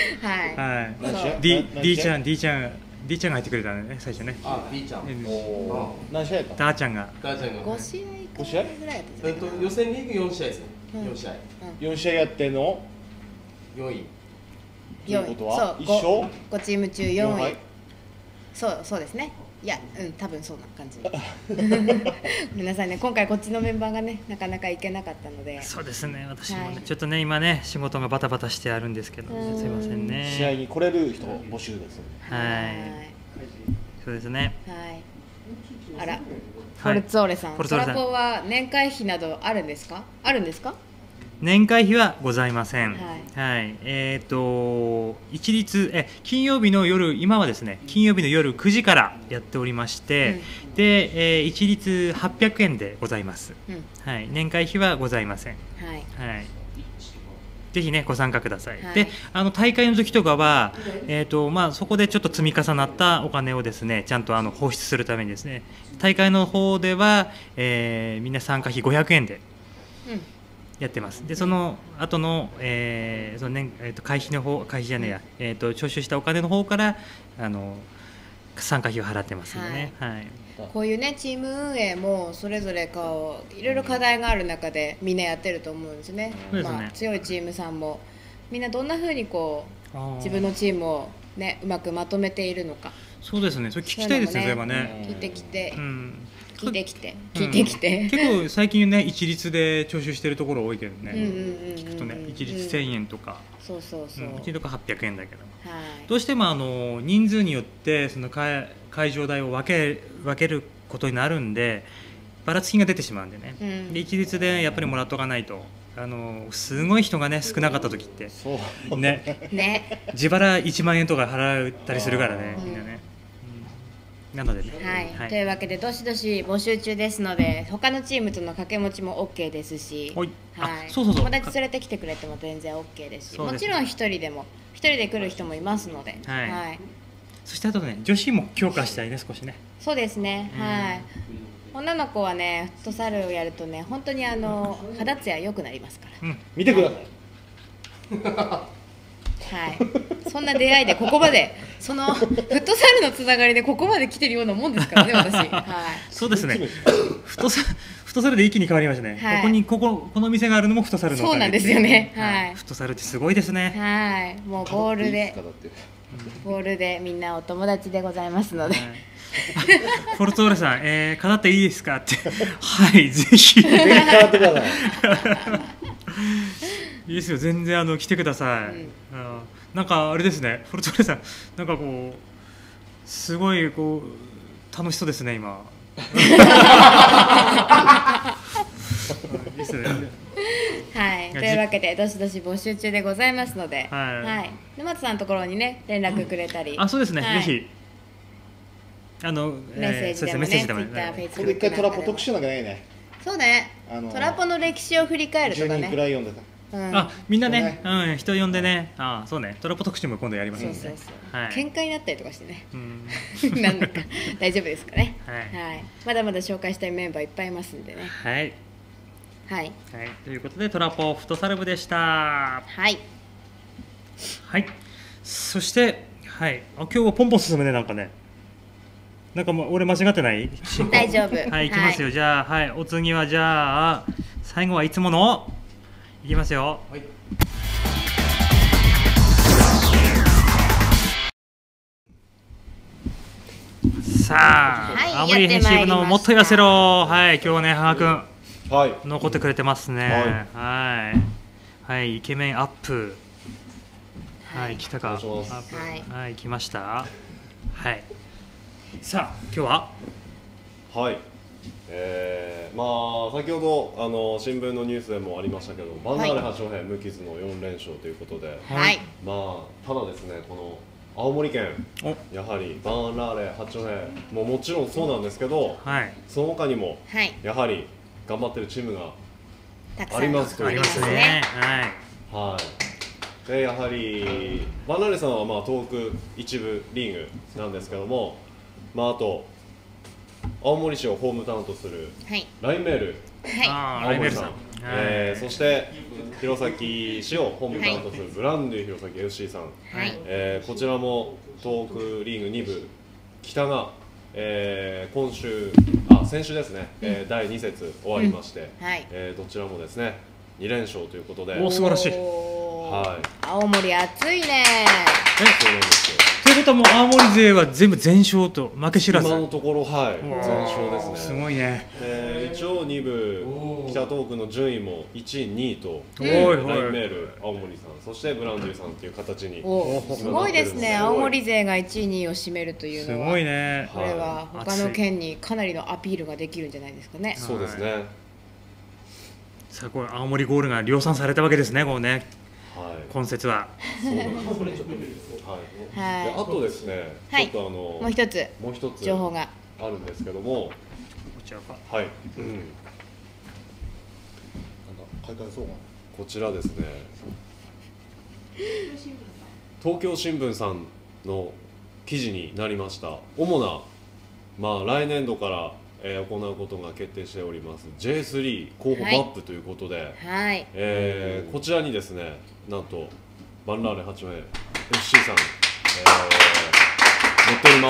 、D ちゃんが入ってくれたんだね最初ね。 D ちゃん何試合やった？ ダーちゃんが 5試合ぐらいやったじゃない？ 予選リーグ4試合ですね。4試合やっての 4位。 ということは一勝 5チーム中4位。そうですね。いや、多分そうな感じ。ごめんなさいね、今回こっちのメンバーがねなかなか行けなかったので。 そうですね、私もねちょっとね今ね仕事がバタバタしてあるんですけど、すいませんね。 試合に来れる人募集です。 はい、そうですね。 はい。あら、フォルツォーレさん、トラポは年会費などあるんですか？ 年会費はございません。はい。一律金曜日の夜、今はですね金曜日の夜9時からやっておりまして、で、一律800円でございます。はい。年会費はございません。はい。ぜひねご参加ください。で、大会の時とかはそこでちょっと積み重なったお金をですねちゃんと放出するためにですね、大会の方では、みんな参加費500円で。やってます。でその後の、その会費じゃねえや、徴収したお金の方から参加費を払ってますんでね。はい。 こういうねチーム運営もそれぞれいろいろ課題がある中でみんなやってると思うんですね。強いチームさんもみんなどんな風に自分のチームをねうまくまとめているのか。 そうですね。それ聞きたいですね。それはね。 聞いてきて。結構最近ね一律で徴収してるところ多いけどね、聞くとね一律1000円とか一律とか800円だけど、どうしても人数によってその会場代を分けることになるんでばらつきが出てしまうんでね、で一律でやっぱりもらっとかないとすごい人がね少なかった時ってね自腹1万円とか払ったりするからね、みんなね。なのでね、 というわけでどしどし募集中ですので他のチームとの掛け持ちも OK ですし、友達連れてきてくれても全然 OK ですし、もちろん一人で来る人もいますので、 そしてあとね女子も強化したいね少しね。 そうですね、女の子はねフットサルをやるとね本当に肌ツヤ良くなりますから、 見てください。 そんな出会いでここまでフットサルのつながりでここまで来てるようなもんですからね私。 そうですね。フットサルで一気に変わりましたね。この店があるのもフットサルの。 そうなんですよね。 フットサルってすごいですね。 もうボールでみんなお友達でございますので。 フォルツォーレさん、語っていいですかって。はい、ぜひ。語ってください。いいですよ、全然来てください。なんかあれですね、フォルツォーレさん、なんかすごい楽しそうですね今。いいですね。 というわけでどしどし募集中でございますので、沼津さんのところにね連絡くれたり、 そうですね、ぜひメッセージでもね、Twitter、Facebook これ一回トラポ特集なんかないね。 そうね、トラポの歴史を振り返るとかね。10人くらい読んでた。 みんなね、人呼んでね、そうね、トラポ特集も今度やりますね。 喧嘩になったりとかしてね。なんだか大丈夫ですかね。まだまだ紹介したいメンバーいっぱいいますんでね。 ということでトラポフットサル部でした。そして今日はポンポン進むね、なんかね。なんか俺間違ってない？ 大丈夫。 いきますよ。じゃあお次はじゃあ最後はいつものいきますよ。さあ、青森編集部のもっと言わせろ。今日はね、羽賀君、残ってくれてますね。イケメンアップはい、来たか。 お願いしますはい、来ました。はい。さあ、今日は。 はい。まあ先ほど新聞のニュースでもありましたけど、バンダーレ八戸無傷の4連勝ということで、 はい。 まあただですね、この青森県やはりバンラーレ八戸もちろんそうなんですけど、 はい。 その他にもはい。 やはり頑張ってるチームがたくさんありますというありますね。はい。 はい。でやはりバンラーレさんはまあ東北一部リーグなんですけども、まああと青森市をホームタウンとするはい。 ラインメールは青森さん、 ラインメールさんそして弘前市をホームタウンとするブランデュー弘前 FC さん、 い。はい。 こちらも東北リーグ2部北が、先週ですね、第2節終わりまして、 はい。 どちらもですね2連勝ということで、 お素晴らしい。 はい、 青森暑いね。 そうなんですよ。 ということはもう青森勢は全部全勝と負け知らず。 今のところはい全勝ですね。 すごいね。 一応2部北東北の順位も1位2位と、 おいライおいンメール青森さんそしてブランデューさんという形にすごいですね。青森勢が1位2位を占めるというすのは。 ごいね。 これは他の県にかなりのアピールができるんじゃないですかね。 そうですね。 さあこれ青森ゴールが量産されたわけですね。こうね。 はい。 今節は。 そうなんです。はい。であとですね、 はいちょっともう一つもう一つ情報が。 あるんですけども、 こちらか。 はい。 開会そうこちらですね。東京新聞さんの記事になりました。主なまあ来年度から行うことが決定しております J3 候補マップということで、 はい。 こちらにですねなんとバンラーレ八戸 FC さん、載っております。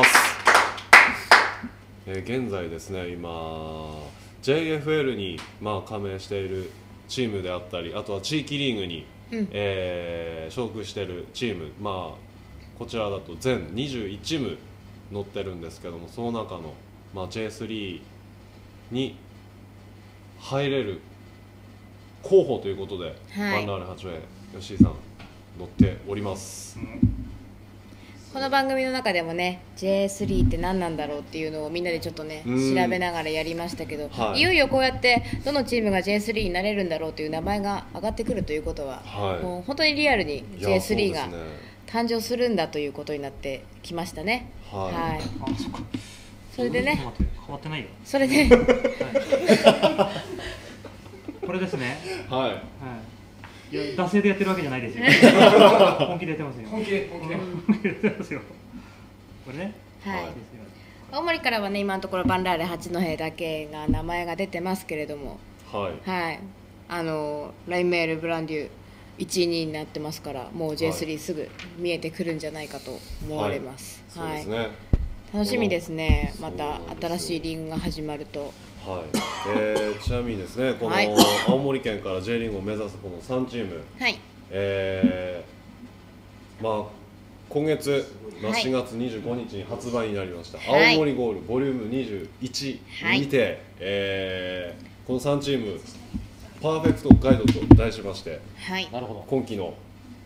現在ですね今 JFL にまあ加盟しているチームであったり、あとは地域リーグに、所属しているチーム、まあこちらだと全21チーム載ってるんですけども、その中の、まあ、J3 に入れる候補ということで、バンラーレ八戸吉井さん載っております。 この番組の中でもね J3 って何なんだろうっていうのをみんなでちょっとね調べながらやりましたけど、いよいよこうやってどのチームが J3 になれるんだろうという名前が上がってくるということは、もう本当にリアルに J3 が誕生するんだということになってきましたね。はい。それでね、 変わってないよ。 それでこれですね。 はい。 いや、惰性でやってるわけじゃないですよ。本気でやってますよ。本気でやってますよ。これね。 はい。青森からはね今のところバンラーレ八戸だけが名前が出てますけれども、はい。はい。ラインメールブランデュー1位2位になってますから、もう J3 すぐ見えてくるんじゃないかと思われます。 そうですね。 楽しみですね。また新しいリーグが始まると。 はい。ちなみにですね、この青森県から J リーグを目指すこの3チーム、はい。まあ今月、4月25日に発売になりました、青森ゴールボリューム21にて、この3チームパーフェクトガイドと題しまして、はい、今期の、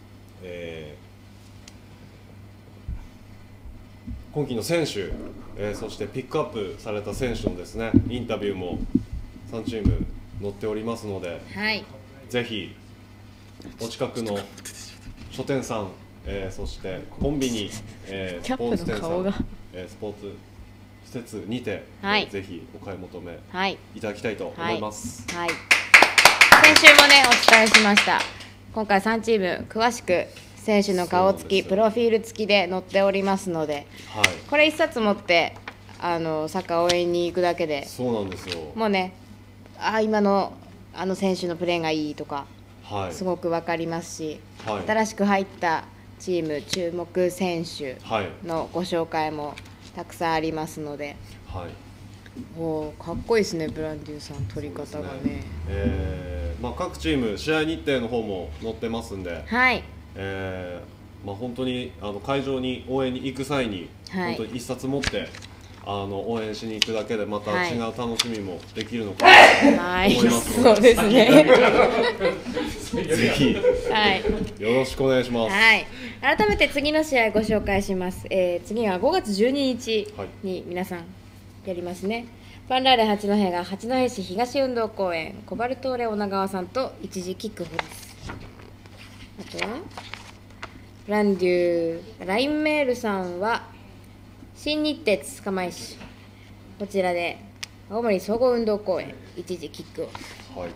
選手、そしてピックアップされた選手のですねインタビューも3チーム載っておりますので、はい、ぜひお近くの書店さん、そしてコンビニ、スポーツ店さん、スポーツ施設にて、はい、ぜひお買い求めいただきたいと思います。 はいはい、先週もねお伝えしました。今回3チーム詳しく選手の顔つきプロフィール付きで載っておりますので、はい、これ1冊持ってサッカー応援に行くだけで、 そうなんですよ。 もうね今の選手のプレーがいいとか、はい、すごく分かりますし、はい、新しく入ったチーム注目選手のご紹介もたくさんありますので、はい、おかっこいいですね。ブランデューさん取り方がね、 まあ、各チーム試合日程の方も載ってますんで、はい、まあ、本当に会場に応援に行く際に、はい、本当に1冊持って応援しに行くだけでまた違う楽しみもできるのかなと思いますので、 はい、そうですねぜひはいよろしくお願いします。 はい、改めて次の試合ご紹介します。次は5月12日に皆さんやりますね。ファンラーレ八戸が八戸市東運動公園コバルトーレ女川さんと一時キックオフです。あとはランデューラインメールさんは新日鉄釜石、こちらで青森総合運動公園一時キックオフ。 はい。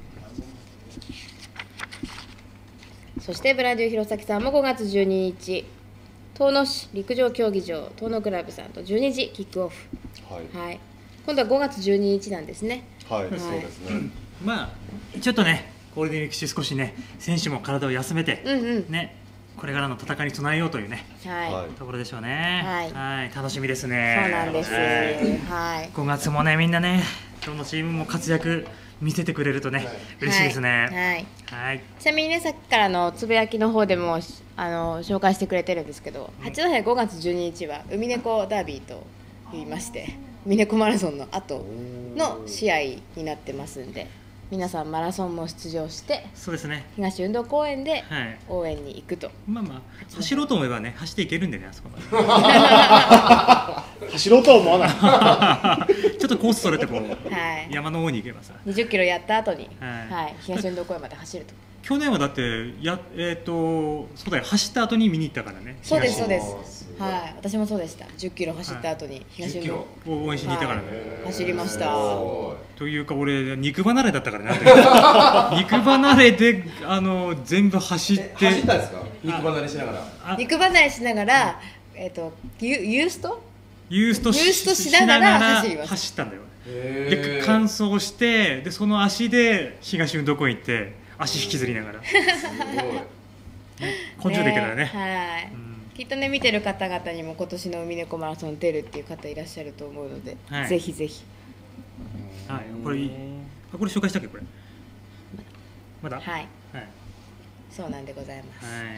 そしてブラデュー弘前さんも5月12日遠野市陸上競技場遠野クラブさんと12時キックオフ。 はい。 はい、今度は5月12日なんですね。 はい、そうですね。 まあちょっとねゴールデンウィーク中少しね選手も体を休めて、ねこれからの戦いに備えようというね、 はい、 ところでしょうね。 はい、 楽しみですね。 そうなんです。はい。 5月もねみんなねどのチームも活躍見せてくれるとね、嬉しいですね。 はい。ちなみにねさっきからのつぶやきの方でも紹介してくれてるんですけど、八戸5月12日は海猫ダービーと言いまして、海猫マラソンの後の試合になってますんで、皆さんマラソンも出場して、 そうですね。 東運動公園で応援に行くと。 まあ走ろうと思えばね走っていけるんでねあそこまで。 走ろうとは思わない。 ちょっとコースそれてこう、山の方に行けばさ 20キロやった後に、東運動公園まで走ると。 去年はだってそうだよ走った後に見に行ったからね。 そうですそうです。はい、私もそうでした。10キロ走った後に東運動を応援しに行ったからね。 走りました。 というか俺肉離れだったからね。肉離れで全部走って。 走ったんですか？肉離れしながら。 肉離れしながらユーストしながら走ったんだよ。で乾燥してでその足で東運動公園行って足引きずりながら。根性でいけたらね。 はい。きっとね見てる方々にも今年の海猫マラソン出るっていう方いらっしゃると思うので、ぜひぜひ。 はい。これ紹介したっけこれ？まだ？ はい。そうなんでございます。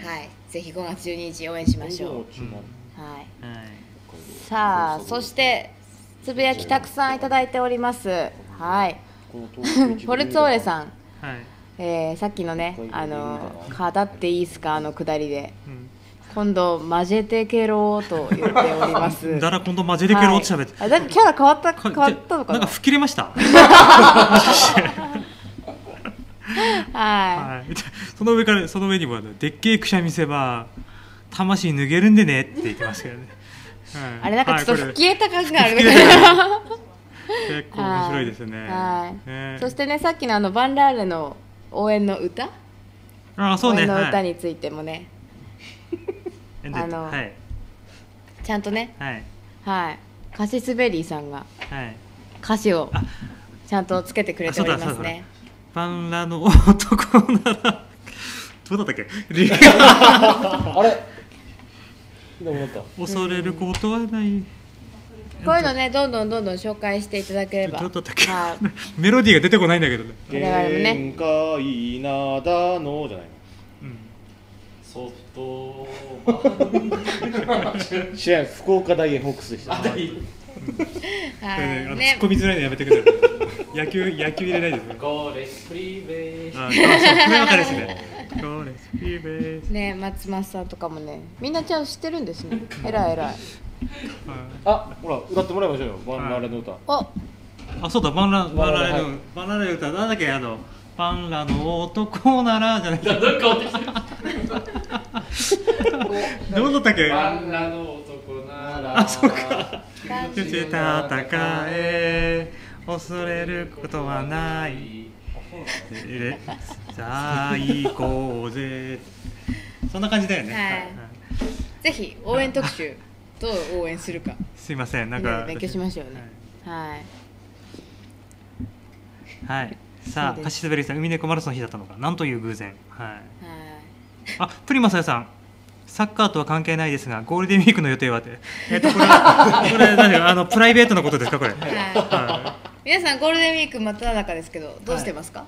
はい。ぜひ5月12日応援しましょう。はい。さあそしてつぶやきたくさんいただいております。はい。フォルツォーレさん。はい。さっきのね語っていいですかくだりで。今度マジェテケローと言っております。 だら今度マジェテケローって喋って。 だってキャラ変わったのかな。 なんか吹っ切れました。 はい。 その上にもでっけえくしゃみせば魂脱げるんでねって言ってますけどね。 あれなんかちょっと吹き得た感があるみたいな。 結構面白いですね。 はい。そしてねさっきのバンラーレの応援の歌。 そうね。 応援の歌についてもね。ちゃんとね、カシスベリーさんが歌詞をちゃんとつけてくれておりますね。 バンラの男ならどうだったっけ？ あれ？ 恐れることはない。 こういうのねどんどん紹介していただければ。 どうだったっけ？メロディーが出てこないんだけどね。 限界なだのじゃないの。ソフト知らない福岡大エホークスでした。 突っ込みづらいのやめてください。野球入れないですね。 ゴーレスフリーベース。 これ分かるですね。ゴーレスフリーベース。 ね松松さんとかもねみんなちゃんと知ってるんですね。えらい。 あほら歌ってもらいましょうよバンラーレの歌。 そうだバンラーレの歌なんだっけバンラの男ならじゃない。どうだったっけ？ バンラの男なら。 そうか。戦え恐れることはない。さあ行こうぜ。そんな感じだよね。 ぜひ応援特集どう応援するか。 すいませんなんか勉強しましょうね。 はい。さあカシスベリーさん海猫マラソンの日だったのかなんという偶然。プリマサヤさんサッカーとは関係ないですがゴールデンウィークの予定はってこれ何プライベートのことですかこれ。 皆さんゴールデンウィーク真っ只中ですけどどうしてますか？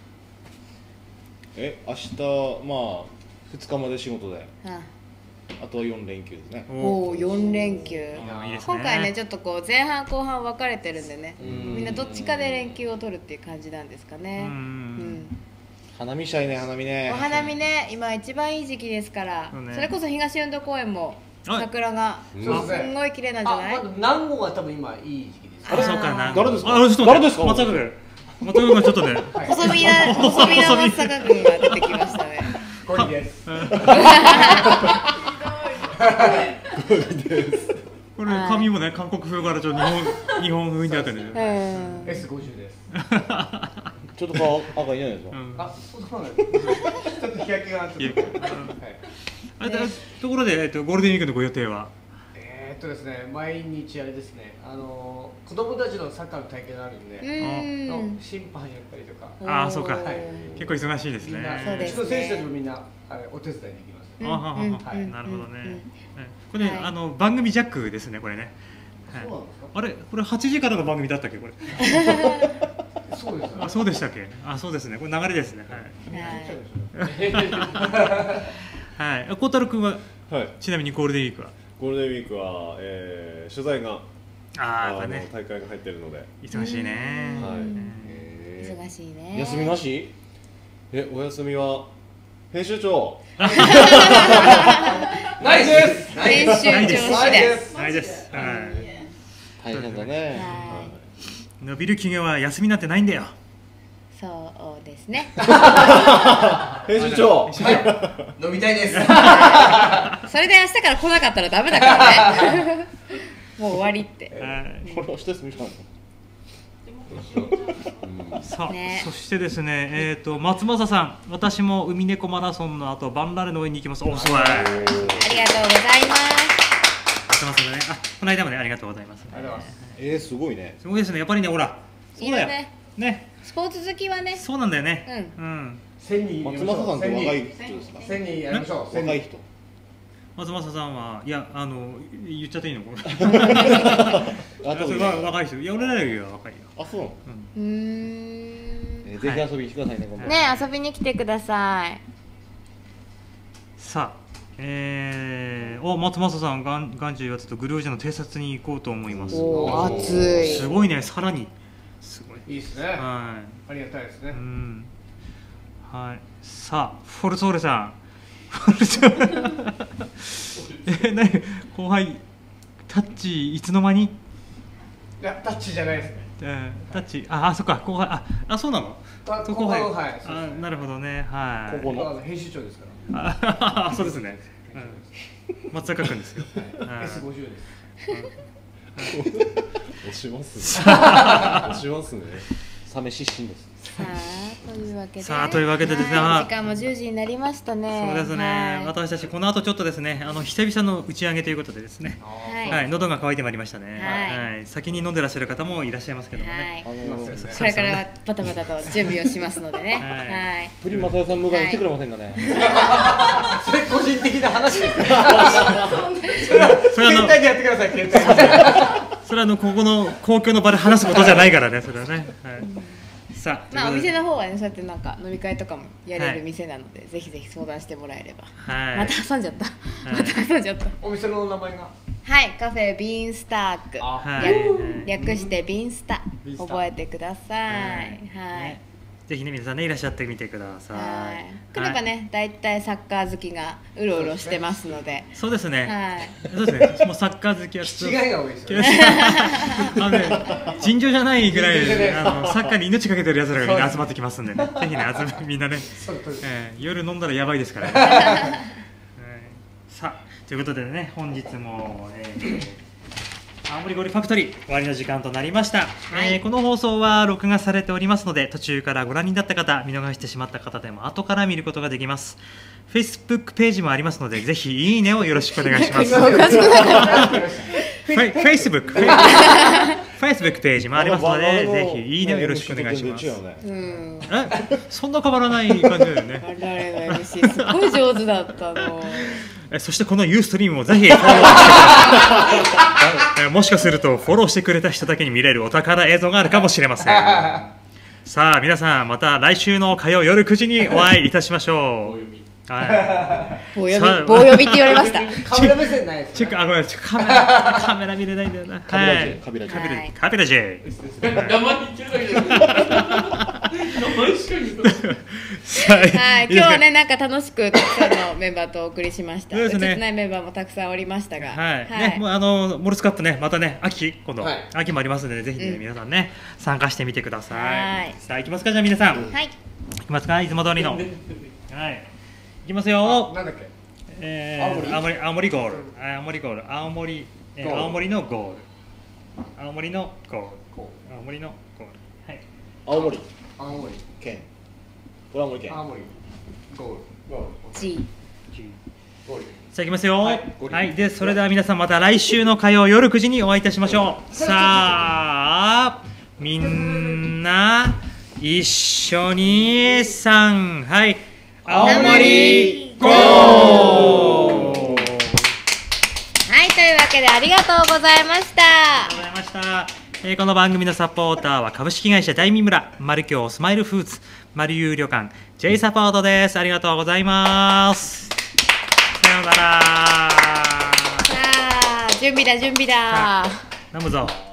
明日2日まで仕事であとは4連休ですね。 4連休。今回ねちょっとこう前半後半分かれてるんでねみんなどっちかで連休を取るっていう感じなんですかね。 花見したいね、花見ね。 お花見ね、今一番いい時期ですから、 そうねそれこそ東運動公園も桜がすそうですねんごい綺麗なんじゃない？ まだ南郷が多分今いい時期です。 あれそうかな。 誰ですかあ、ちょっと待って誰ですか松坂君。松坂君がちょっとね。 細身な松坂君が出てきましたね。 ゴリです。 これ髪もね、韓国風からちょっと日本風になってるね。 S50 です。 ちょっと顔赤いじゃないですか。 あ、そうなんです。ちょっと日焼けがちょっと。 あれところでゴールデンウィークのご予定は。 ですね、毎日あれですね、子供たちのサッカーの大会があるんで、審判やったりとか。 ああ、そうか。結構忙しいですね。 うちの選手たちもみんなお手伝いできます。 なるほどね。これ番組ジャックですね、これね。あれ、これ8時からの番組だったっけ、これ。 そうです。 あ、そうでしたっけ。あ、そうですね。これ流れですね。はい。孝太郎君はちなみにゴールデンウィークは。 ゴールデンウィークは取材が大会が入ってるので忙しいね。 忙しいね。 休みなし？ お休みは編集長。 ないです。 編集長次第。 ないです。 大変だね。 伸びる期限は休みなんてないんだよ。 そうですね。 編集長。 飲みたいです。 それで明日から来なかったらダメだからね。もう終わりって。 これは一つ見たの。 さあ、そしてですね、松正さん、私も海猫マラソンの後バンラレの上に行きます。お、すごい。ありがとうございます。 松正さんね、この間もね、ありがとうございます。 すごいね。 すごいですね、やっぱりね、ほら。 そうだよ。 ね。 スポーツ好きはね。 そうなんだよね。 1000人。 松正さんって若い人ですか。 1000人やりましょう。 若い人。 松正さんは、いや、言っちゃっていいの。若い人、いや、俺らよりは若いよ。 あ、そう。ぜひ遊びに来てくださいね。 ね、遊びに来てください。 さあ、松正さん、眼中言わずとグルージャの偵察に行こうと思います。 熱い。 すごいね、さらに。すごい。 いいですね。はい。ありがたいですね。 はい。さあ、フォルソーレさん。フォルソーレ。何、後輩。タッチ、いつの間に。 いや、タッチじゃないですね。 タッチ、そっか、後輩、そうなの。 後輩、はい。 なるほどね、はい。 ここの編集長ですから。 そうですね。松坂君ですよ。 S50 です。 押しますね。押しますね。 サメ失神です。 というわけでですね、時間も10時になりましたね。 そうですね、私たちこの後ちょっとですね、久々の打ち上げということでですね、はい、喉が渇いてまいりましたね。はい、先に飲んでらっしゃる方もいらっしゃいますけどもね。 これからバタバタと準備をしますのでね。はい。 プリン正代さん迎えに来てくれませんかね。 それ個人的な話です。携帯でやってください、携帯で。 それはここの公共の場で話すことじゃないからね、それはね。さあ、お店の方はね、そうやってなんか飲み会とかもやれる店なので、ぜひぜひ相談してもらえれば。また挟んじゃった。また挟んじゃった。 お店の名前が。 はい、カフェビーンスターク。略してビーンスタ。覚えてください。はい。 ぜひね、皆さんね、いらっしゃってみてください。 来ればね、だいたいサッカー好きがうろうろしてますので。 そうですね。はい。そうですね。もうサッカー好きは違いが多いですよね。 尋常じゃないぐらいサッカーに命かけてる奴らがみんな集まってきますんでね。ぜひね、みんなね、夜飲んだらやばいですからね。さあ、ということでね、本日も青森ゴリファクトリー終わりの時間となりました。この放送は録画されておりますので、途中からご覧になった方、見逃してしまった方でも後から見ることができます。Facebook ページもありますので、ぜひいいねをよろしくお願いします。Facebook ページもありますので、ぜひいいねをよろしくお願いします。そんな変わらない感じだよね。 すごい上手だったの。 そしてこのユーストリームもぜひフォローしてください。もしかするとフォローしてくれた人だけに見れるお宝映像があるかもしれません。さあ皆さん、また来週の火曜夜9時にお会いいたしましょう。 棒読みって言われました。 カメラ目線ないです。 ごめん、カメラ見れないんだよな。カビラ J。 名前言ってるだけで。名前しか言うと。 はい、今日はね、なんか楽しくたくさんのメンバーとお送りしました。 そうですね映ってないメンバーもたくさんおりましたが、 はい、ね、もうモルツカップね、またね、今度、 はい秋もありますので、ぜひね、皆さんね、参加してみてください。 はいさあ、行きますか、じゃあ皆さん。 はい、 行きますか、いつも通りの。はい。行きますよ。 なんだっけ青森ゴール。青森ゴール。青森のゴール。青森のゴール。青森のゴール。はい。 青森青森県これ青森県青森ゴール G。 ゴールさあ行きますよ。 ははいい。で、それでは皆さんまた来週の火曜夜9時にお会いいたしましょう。さあ、みんな一緒に3、はい。青森ゴール。 はい、というわけでありがとうございました。 ありがとうございました。この番組のサポーターは株式会社大見村、マルキョウスマイルフーツ、マルユー旅館、J サポートです。ありがとうございます。さようなら。 さあ、準備だ。 飲むぞ。